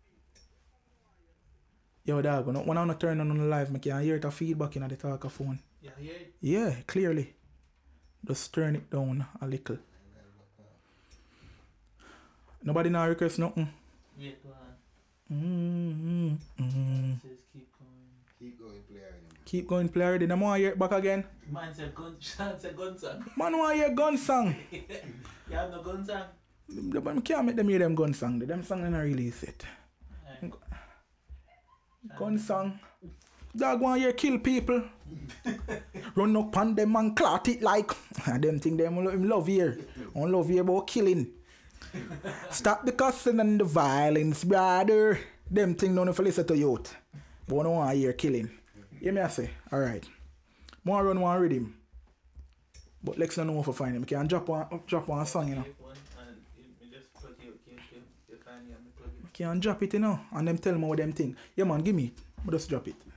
Yo, dog, when I'm not turning on the live, I can hear the feedback in the talker phone. Yeah, hear it? Yeah, clearly. Just turn it down a little. Nobody now request nothing. Yeah, go on. Says keep going. Keep going, play them. Keep going, play already. Them want to hear it back again. Man said gun, Shan said gun song. Man want to hear gun song. You have no gun song? I can't make them hear them gun song. Them song they not release it. Aye. Gun song. Dog want hear kill people. Run up on them and clot it like. And them think them love here. On love here about killing. Stop the cussing and the violence, brother. Them think don't listen to youth. But I don't want to hear killing. Hear me I say? Alright. More run one rhythm. But Lex don't know if I find him. I can drop one song, you know. Take one and you just plug you find you and me plug it. Can drop it, you know, and them tell me what them think. Yeah, man, give me it. But just drop it.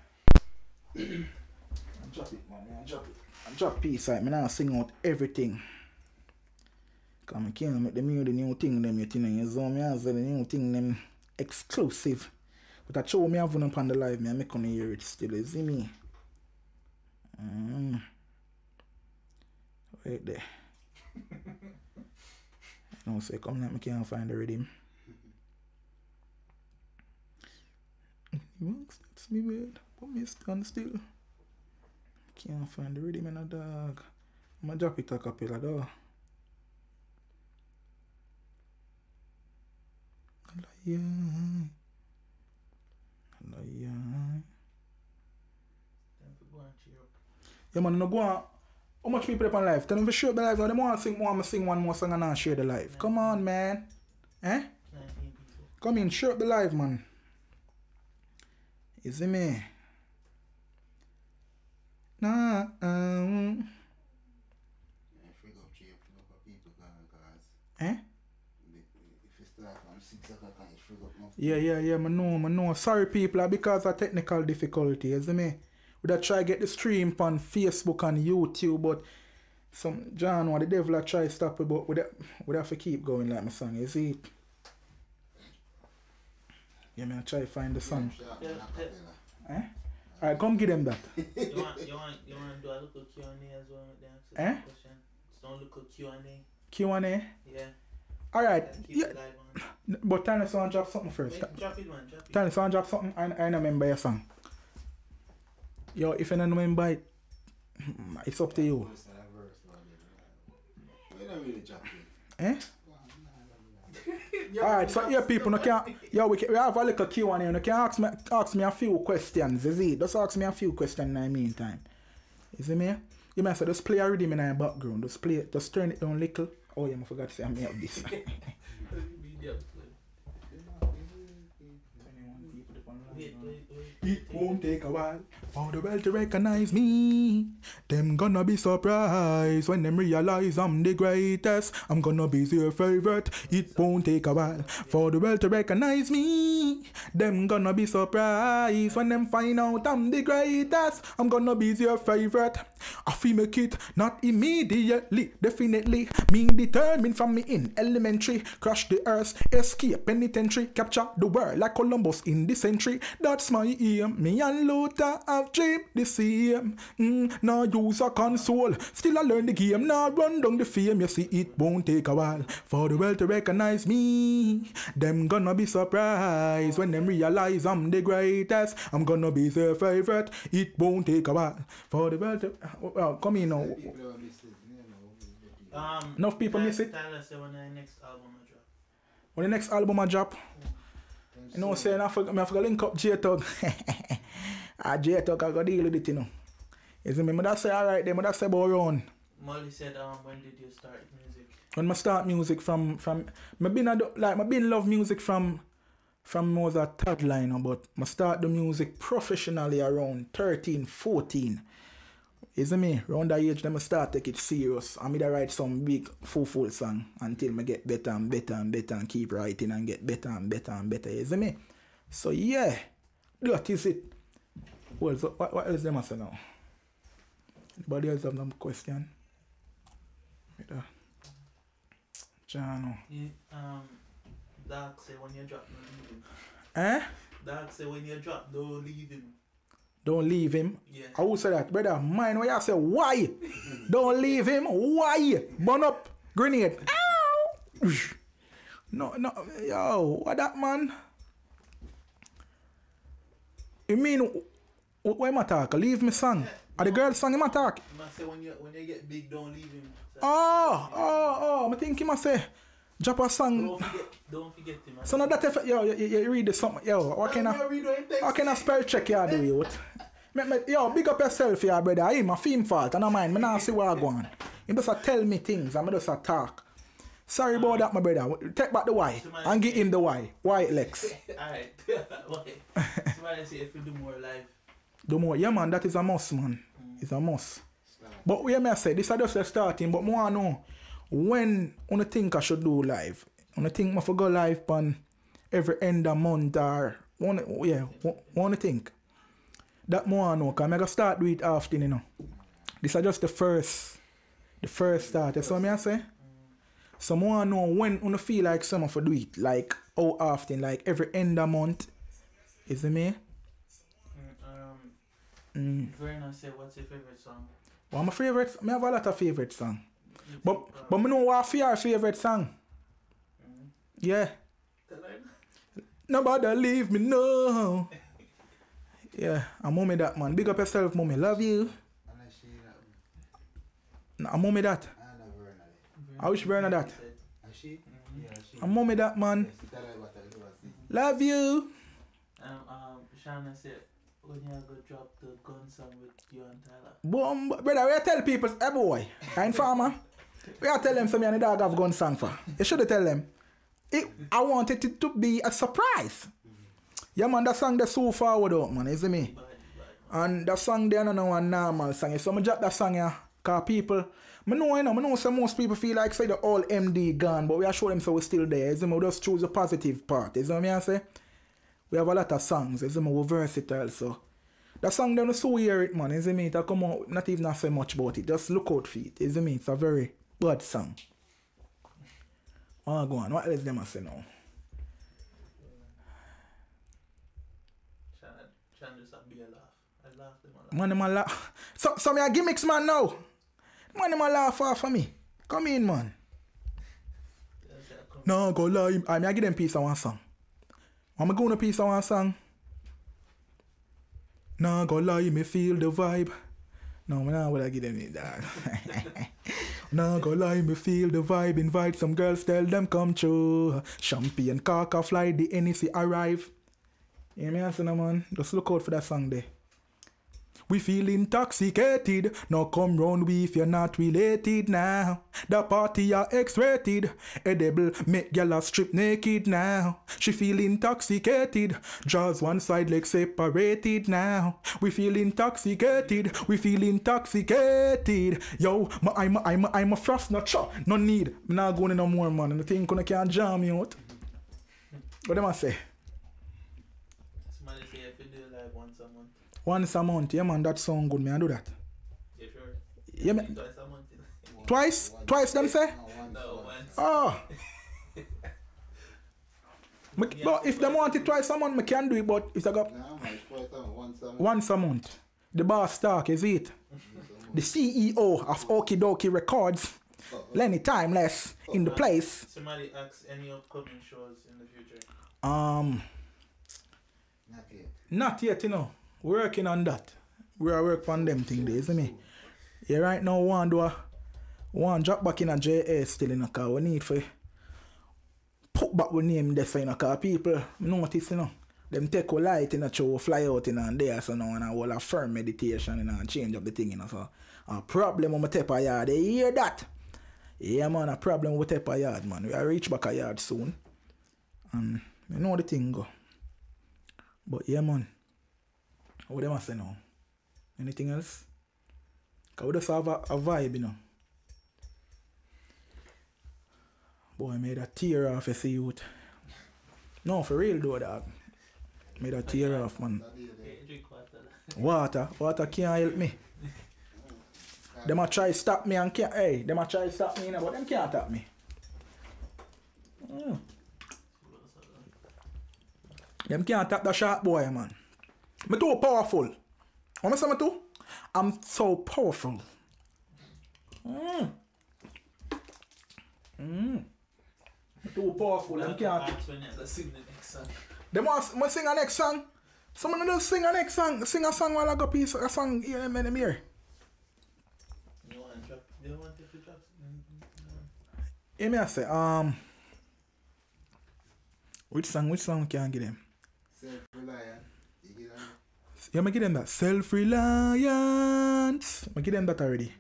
Drop it, man. Drop it. And drop peace out. I now sing out everything. Because I can't make them hear the new thing, them, you know. You saw me as the new thing, them exclusive. But I show me having up on the live, me, I make on hear it still. You see me? Right there. No, say, come let me can't find the rhythm. That's me bad. But me stand still. Can't find the rhythm in a dog. I'm gonna drop it a cappella though. Yeah. Yeah, man, no go on. How much people up on live? Tell them to share the live. They want to sing one more song and not share the live. Come on, man. Eh? 19 people. Come in, share the live, man. You see me? Nah, Yeah, frig up people, cause eh? if you start from 6 o'clock and you frig up enough. Yeah, I know. Sorry, people, because of technical difficulty, you see me? We da try get the stream on Facebook and YouTube, but some John or the devil a try stop it, but we have to keep going like my song, you see it? Yeah, me I try find the song. Eh? Alright, come give them that. You want to do a little Q&A as well with the answer Eh? question? Don't look at Q&A. Q&A? Yeah. Alright, Keep yeah. it live on. But tell us to drop something first. Drop it, man. Drop it. Tell us to drop something, I don't remember your song. Yo, if you don't remember it, it's up to you. We don't really drop it. Eh? Alright, so here people, no can, yo, we have a little Q&A, you can ask me a few questions, you see? Just ask me a few questions in the meantime. You see me? You might say, just play a rhythm in the background, just turn it down a little. Oh yeah, I forgot to say I may have this. Wait. It won't take a while. For the world to recognize me, them gonna be surprised when them realize I'm the greatest. I'm gonna be their favorite, it won't take a while. For the world to recognize me, them gonna be surprised when them find out I'm the greatest. I'm gonna be their favorite. I feel make it, not immediately, definitely. Me determined from me in elementary. Crush the earth, escape penitentiary. Capture the world like Columbus in the century. That's my aim. Me and Luther have dreamed the same. Now use a console, still I learn the game. Now run down the fame. You see it won't take a while for the world to recognize me. Them gonna be surprised when them realize I'm the greatest. I'm gonna be their favorite. It won't take a while for the world to... Well, come in now. Enough people miss it. Tyler said when the next album will drop. When the next album will drop, you know what I'm saying? I forgot to link up J-Tug. J-Tug, I got to deal with it, you know. You see me? I say alright then, I say about run. Molly said, when did you start music? When I start music from I been love music from I was a toddler, you know, but I start the music professionally around 13, 14. You see me? Around that age, then I start take it serious. I write some big full song until I get better and better and better and keep writing and get better and better and better. You see me? So yeah, that is it. Well, so what else them I say now? Anybody else have some question? John. Dark say when you drop, don't leave him. Eh? Dark say when you drop, don't leave him. Don't leave him. Yeah. I will say that, brother. Mine, where you say why? Don't leave him. Why? Burn up. Grenade. Ow! No, yo, what that, man? You mean, what am I talk? Leave me song. Yeah. Are the girls song him attack? You must say when you get big, don't leave him. So I think he must say, drop a song. Don't forget him. So now that if you read the song, yo, what kind of spell check you do, youth? Yo, big up yourself here, brother. I'm my film fault, and I mind. I not see where I go on. You just tell me things, and I just talk. Sorry about that, my brother. Take back the Y and give him the Y. White Lex. Alright. Somebody say if you do more live. Do more, yeah, man. That is a must, man. It's a must. But we may say this is just a starting. But more know when I think I should do live. I think I should go live on every end of month or wanna think. That more I know, because I'm going to start do it often, you know. This is just the first start. You see what I say? So more I know when I feel like someone for do it, like how often, like every end of month. Is it me? Vernon said, what's your favorite song? Well, my favorite, I have a lot of favorite songs. But I know what your favorite song. Yeah. Nobody leave me, no. Yeah, I'm mommy that, man. Big up yourself, mommy. Love you. I'm mommy that. I wish Verna that. I'm mommy that, man. Love you. Shana said, when you go drop the gun song with you and Tyler. Boom, brother, we tell people, hey boy, I'm farmer. We tell them some and the dog have gun song for. You should tell them. I wanted it to be a surprise. Yeah, man, that song that's so forward out, man, you see me? And that song there, no one normal song. So I drop that song here, because people, I know some most people feel like say the all MD gone, but we are showing them so we're still there. You see me? We just choose the positive part. You see what I say? We have a lot of songs, you see me? We're versatile, so. That song there, so hear it, man, you see me? It come out, not even say much about it. Just look out for it, you see me? It's a very good song. Oh, go on. What else them I say now? Shan just a be a laugh. I laughed them a laugh. Man, them a laugh. So me a gimmicks, man, now. Man, them a laugh off for me. Come in, man. No, go lie. I give them piece of one song. I'm going to piece of one song. No, go lie, me feel the vibe. No, man, I would give them it, dog. No, go lie, me feel the vibe. Invite some girls, tell them come true. Champagne, cock fly, the NEC arrive. You hear me answer, man? Just look out for that song there. We feel intoxicated. Now come round we if you're not related now. The party are X-rated. Edible make gyal strip naked now. She feel intoxicated. Jaws one side leg separated now. We feel intoxicated. We feel intoxicated. Yo, I'm a frost not sure. No need. I'm not going no more man. And the thing can't jam me out. What am I say? Somebody say if you do like once a month. Once a month, yeah man, that sound good, me I do that. Yeah, sure. Yeah, man. Twice a month. Twice? Twice them say? No, once. Oh. But if they want it twice a month, I can do it, but it's a go Nah, man, it's quite once a month. once a month. The boss talk, is it? The CEO of Okie Dokie Records, Lenny Timeless, in the place. Somebody asks any upcoming shows in the future. Not yet. Not yet, you know. We're working on that. We are working on them thing there, isn't me? Yeah, right now, one drop back in a JA still in a car. We need for put back the name there for in a car. People notice, you know, them take a light in a show, fly out in and there, so now and I will a firm meditation and change up the thing, you know. So a problem with my tape a yard, they hear that. Yeah man, a problem with tape a yard, man. We are reach back a yard soon. And you know the thing go. But yeah man. What them I say now? Anything else? Cause we just have a vibe, you know. Boy, made a tear off a youth. No, for real though, dog. Made a tear off, man. Okay, drink water. Water can't help me. Them a try stop me and can't. Hey, them a try stop me, you know, but them can't stop me. Them can't tap the sharp boy, man. Me too powerful. What me say me too? I'm so powerful. Me too powerful. Them can't. Ask when you sing the next song. Them want me sing a next song. Someone just sing a next song. Sing a song while I go piece a song here in them here. You want to drop? You don't want it to drop? Hear me I say, which song can I give them? Self-reliant. You get on Yeah, I give them that. Self-reliance. I give them that already.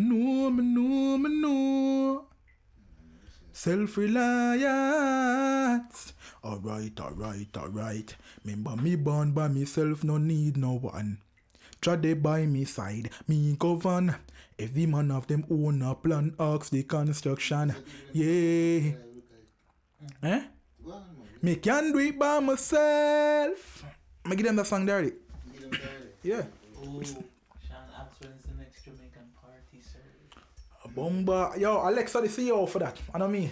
No. Self-reliance. Alright. Remember me born by myself, no need no one. Try they by me side, me govern. Every man of them own a plan, ask the construction. Yeah. Eh? Go on, man. Me can do it by myself. I give them that song there already. You get them dirty. Yeah. Oh, Sean asks when is the next Jamaican party, sir? Bomba. Yo, Alexa the CEO for that. I know me.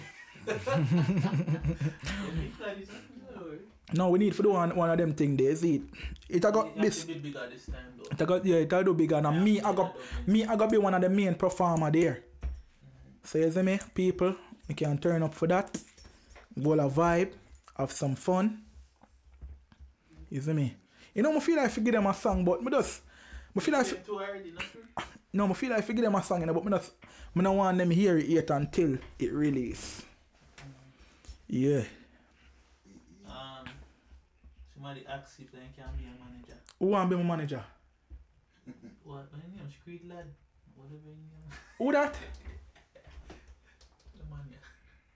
No, we need to do one of them thing there. See, it got this. Be bigger this time, though. It do bigger. And me, I got be one of the main performer there. So you see me, people, you can turn up for that. Go a vibe, have some fun. You see me? You know, I feel like I give them a song, but I feel like Too early, not true? no, I feel like I give them a song, you know, but I don't want them hear it yet until it release. Yeah. Somebody asks if they can be a manager. Who want to be my manager? What? My name is Creed Lad. Whatever your name. Who that? The man, yeah.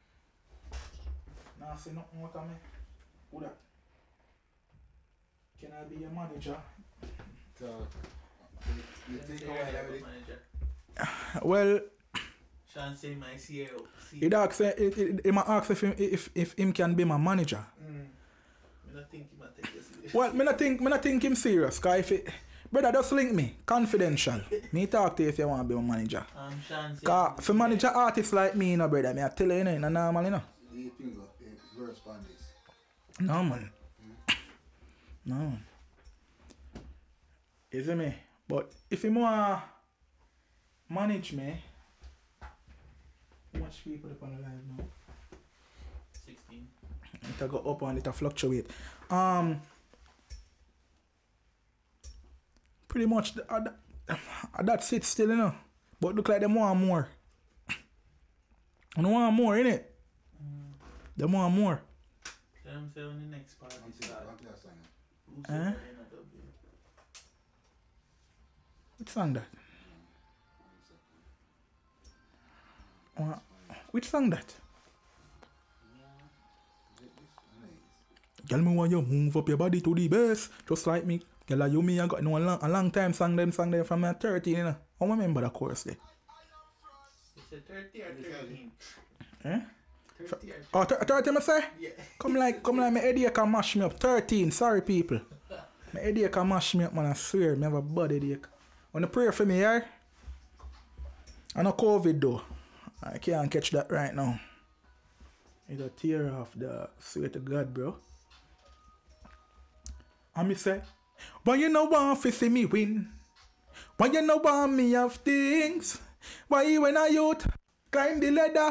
Nah, say nothing what I mean. Who that? Can I be your manager? So, you think Say I you're already? a manager. Well, Sean say my CEO. he ask if him can be my manager. I don't think he might take this serious. Well, me not think him serious. Cause if it, brother, just link me, confidential. Me talk to you if you want to be my manager. Sean say Cause for manager artists like me, you know, brother, me I tell you, you know, it's not normal, you know. Do you think you respond this? No, man. No, man. You see me? But if you want manage me, how much people up on the live now? 16. It go up and it fluctuate. Pretty much that's it still, you know. But look like them want more. And they want more, innit? They want more. Tell them say when the next party start. One play a song. Who's in the W? Which song that? Which song that? Girl, me want you move up your body to the bass, just like me. Girl, you me, I got no a long time song them from my 13, you know. I remember the chorus there. It's a 30 or 13? Eh? 30 or 13? Oh, 13 I say? Yeah. Come like my headache can mash me up. 13, sorry people. My headache can mash me up, man, I swear. Me have a bad headache. Wanna pray for me, yeah? I know COVID though. I can't catch that right now. It'll tear off the swear to God, bro. And me say, why you no want to see me win? Why you no want me have things? Why you when I youth climb the ladder?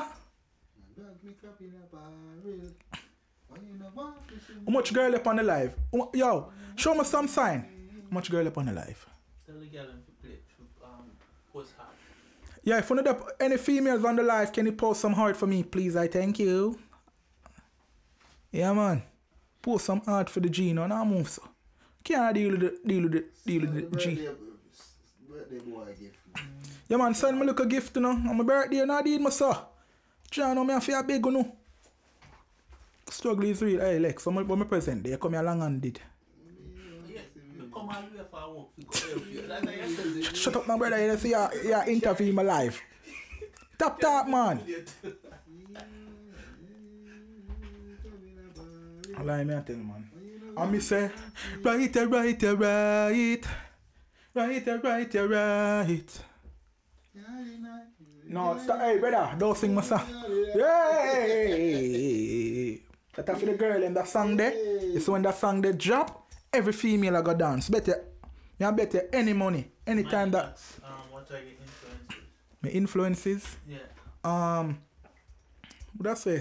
How much girl up on the live? Yo, show me some sign. How much girl up on the live? Tell the girl to play post hard. Yeah, if you know any females on the live, can you post some heart for me, please? I thank you. Yeah, man. Post some heart for the G, no, now move so. Can't deal with the G. Birthday boy gift. Yeah, man, send me look a gift, you know. On my birthday, and I did my son. John, me I feel big, you know. Struggle is real. Hey, Lex, when my present day, come here long-handed. Yeah, come all the way for work. Shut up, my brother. You see your interview in my life. Tap, man. I lie me, I tell you, man. And me say, right. No, stop. Hey, brother, don't sing my song. Yay! That's for the girl in that song there. It's when that song they drop, every female I go dance. Bet you any money, anytime that. What are your influences? My influences? Yeah. What I say?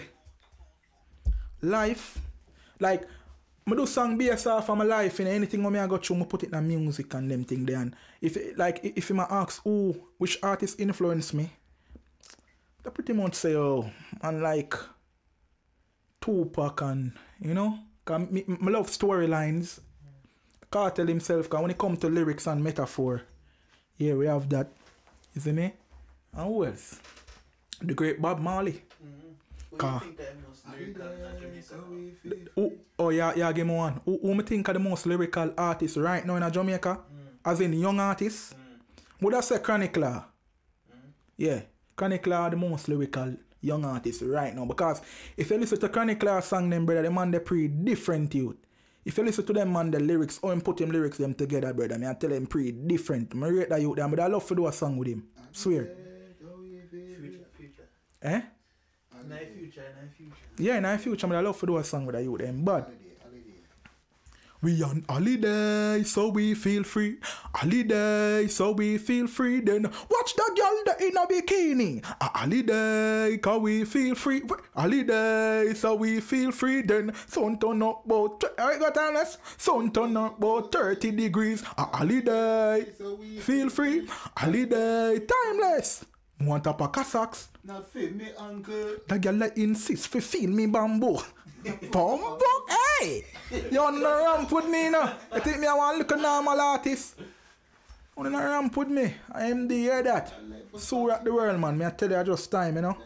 Life. Like, I do song based off of my life, and anything when I go through, I put it in music and them thing there. And if you ask which artist influenced me, I pretty much say, and like Tupac and, you know, cause me love storylines. Cartel himself, cause when it comes to lyrics and metaphor, yeah, we have that. You see me? And who else? The great Bob Marley. What do you think the most lyrical in Jamaica? Oh yeah, give me one. Who me think are the most lyrical artists right now in Jamaica? As in young artists? Would I say Chronicler? Yeah, Chronicler are the most lyrical young artists right now. Because if you listen to Chronicler song them, brother, the man they pretty different youth. If you listen to them man, the lyrics, or him put him lyrics them together, brother, I tell him pretty different. I rate that youth them, but I love to do a song with him. Swear. Future. Eh? Night future. Yeah, in the future, I love to do a song with a youth them, but we on holiday, so we feel free. Holiday, so we feel free. Then watch the girl that in a bikini. A holiday, cause we feel free. Holiday, so we feel free. Then sun turn up about sun turn up about 30 degrees. A holiday, feel free. Holiday, timeless. Want a pack of socks? Not fit me, uncle. The girl that insist for feel me bamboo. Bamboo? Hey! You on the ramp with me now? You think me I want to look a normal artist? On the ramp with me. I am the hear that. So at the world, man. Me I tell you, I just time, you know.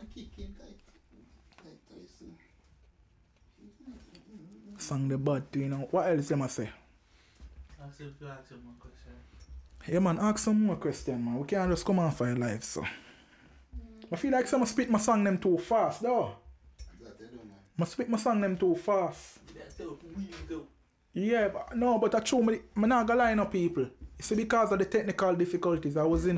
Sang the bad, you know. What else you must say? Ask him to ask him one question. Yeah, man. Ask some more question, man. We can't just come on for your life, so. I feel like someone spit my song them too fast, though. I spit my song them too fast. Yeah, but no, but I true, me not gonna line up people. You see, because of the technical difficulties, I was in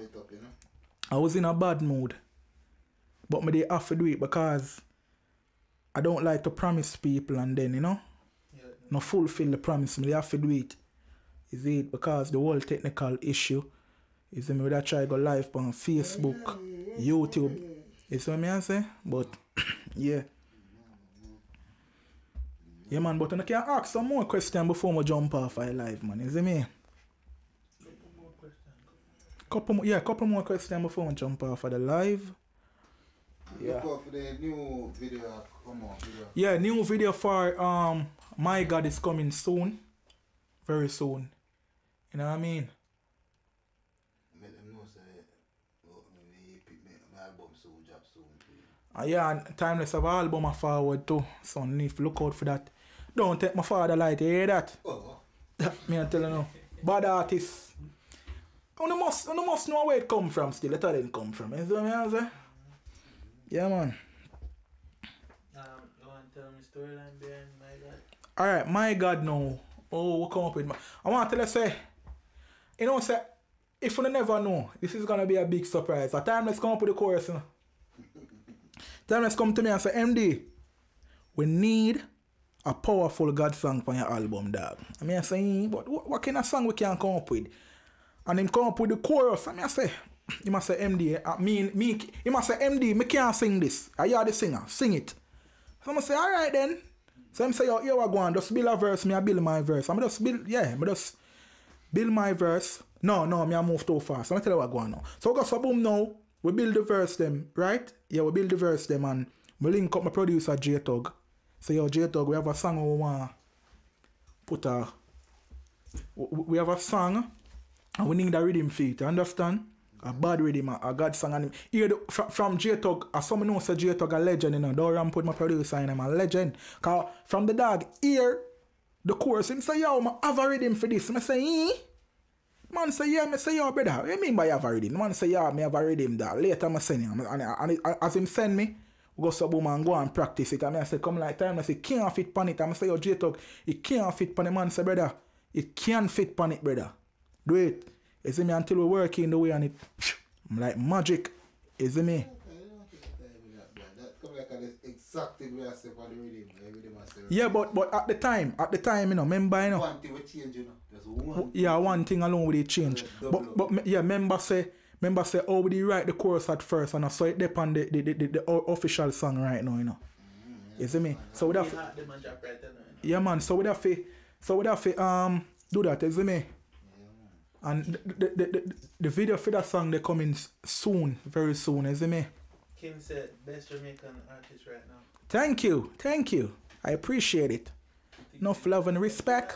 a bad mood. But me they have to do it because I don't like to promise people and then, you know, not fulfill the promise. Me they have to do it. Is it because the whole technical issue is me that try go live on Facebook, YouTube. You see what I say? But yeah. Yeah, man, but I can ask some more questions before I jump off I live, man. You see me? Couple more questions before I jump off of the live. Yeah. Look out for the new video. Come on, video. Yeah, new video for My God is coming soon. Very soon. You know what I mean? say, me pick my album soon, drop soon. Yeah, and Timeless have an album a forward too. So need to look out for that. Don't take my father light, you hear that? Oh. Me I tell you now. Bad artists. You must know where it come from still. That's where it come from. You see what I say? Yeah, man. You want to tell me storyline behind My God? Alright, My God now. Oh, we come up with I want to tell you say, you know say, if you never know, this is gonna be a big surprise. At time let's come up with the chorus, you know. Time let's come to me and say, MD, we need a powerful God song for your album, dog. I mean I say, but what kind of song we can come up with? And him come up with the chorus. I say, he must say, MD, he must say, MD, me can't sing this. I hear the singer, sing it. So I say, alright then. So I say, yo, here we go on, just build a verse, me I build my verse. I'm just build my verse. No, me I move too fast. So I tell you what go on now. So we go so boom now, we build the verse them, right? Yeah, we build the verse them and we link up my producer J-Tug. So yo, J-Tug, we have a song we want put we have a song and we need a rhythm for it, you understand? A bad rhythm, a God song. And here from J-Tug, as some know say J-Tug a legend, you know. Don't ramp put my producer in him, a legend. Cause from the dog, here, the chorus, him say, yo, I have a rhythm for this. I say, eh? Man say, yeah, I say, yo, brother, what do you mean by have a rhythm? Man say, yeah, I have a rhythm that. Later I send him. And as him send me, we go sub and go and practice it. And I say, come like time, I say, can't fit pan it. And I say, yo, J-Tug, it can't fit pan it. Man say, brother, it can fit pan it, brother. Do it. You see me until we work in the way and it I'm like magic. You see me? That come like exactly where I say for the rhythm. Yeah, but at the time, you know, remember, you know. One thing will change, you know. There's one. Yeah, one thing alone with it change. But yeah, remember say, oh, we write the chorus at first and so it depend the official song right now, you know. You see me? So we have yeah, man. So we have to do that. You see me? And the video for that song they coming soon, very soon, you see me? Kim said best Jamaican artist right now. Thank you. I appreciate it. Enough love and respect.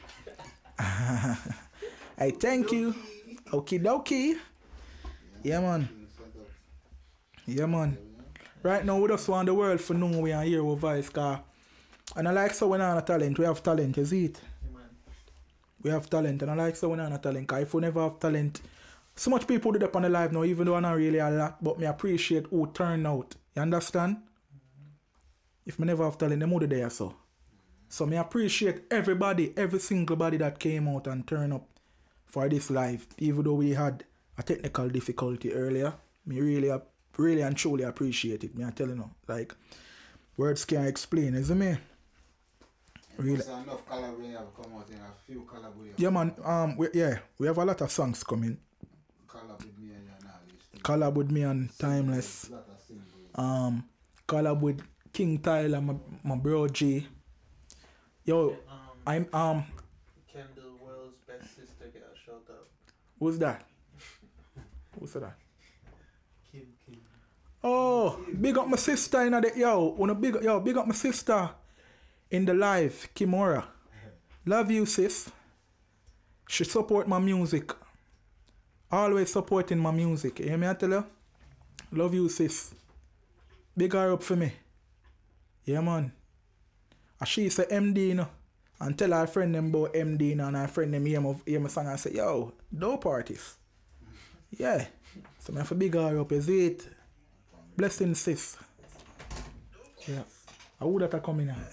I thank you. Okie dokie. Yeah, man. Yeah, man. Right now we just want the world to know we are here with voice, car. And I like so when I have talent, we have talent, you see it? We have talent, and I like so when I have talent, because if we never have talent, so much people do that on the live now, even though I not really a lot, but me appreciate who turn out. You understand? If me never have talent, them would there so. So me appreciate everybody, every single body that came out and turned up for this live, even though we had a technical difficulty earlier. Me really and truly appreciate it. Me I tell you now, like words can't explain, isn't me? Really. Enough collab we have come out in a few collab. Yeah, man. We have a lot of songs coming. Collab with me and Yanali. Collab with me and Timeless. Collab with King Tyler, my bro G. Yo, I'm Kendall, world's best sister, get a shout out. Who's that? Who's that? Kim. Oh, big up my sister in the big up my sister in the live, Kimora. Love you, sis. She support my music. Always supporting my music. You hear me I tell you? Love you, sis. Big her up for me. Yeah, man. And she say MD, you know. And tell her friend them about MD, you know, and her friend them hear my song and say, yo, dope artist. Yeah. So I have to big her up, is it? Blessing, sis. Yeah. I would that come in now.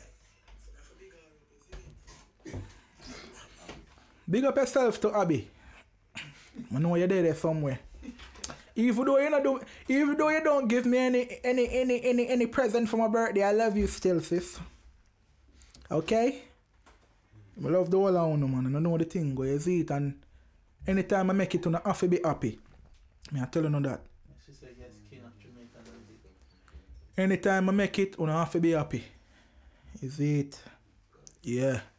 Big up yourself to Abby. I know you're there somewhere. Even though you don't give me any present for my birthday, I love you still, sis. Okay? I love the whole of you, man. And I know the thing go, you see it, and anytime I make it, I have to be happy. I tell you that. She said yes, King of Jamaica. Anytime I make it, I have to be happy. Is it? Yeah.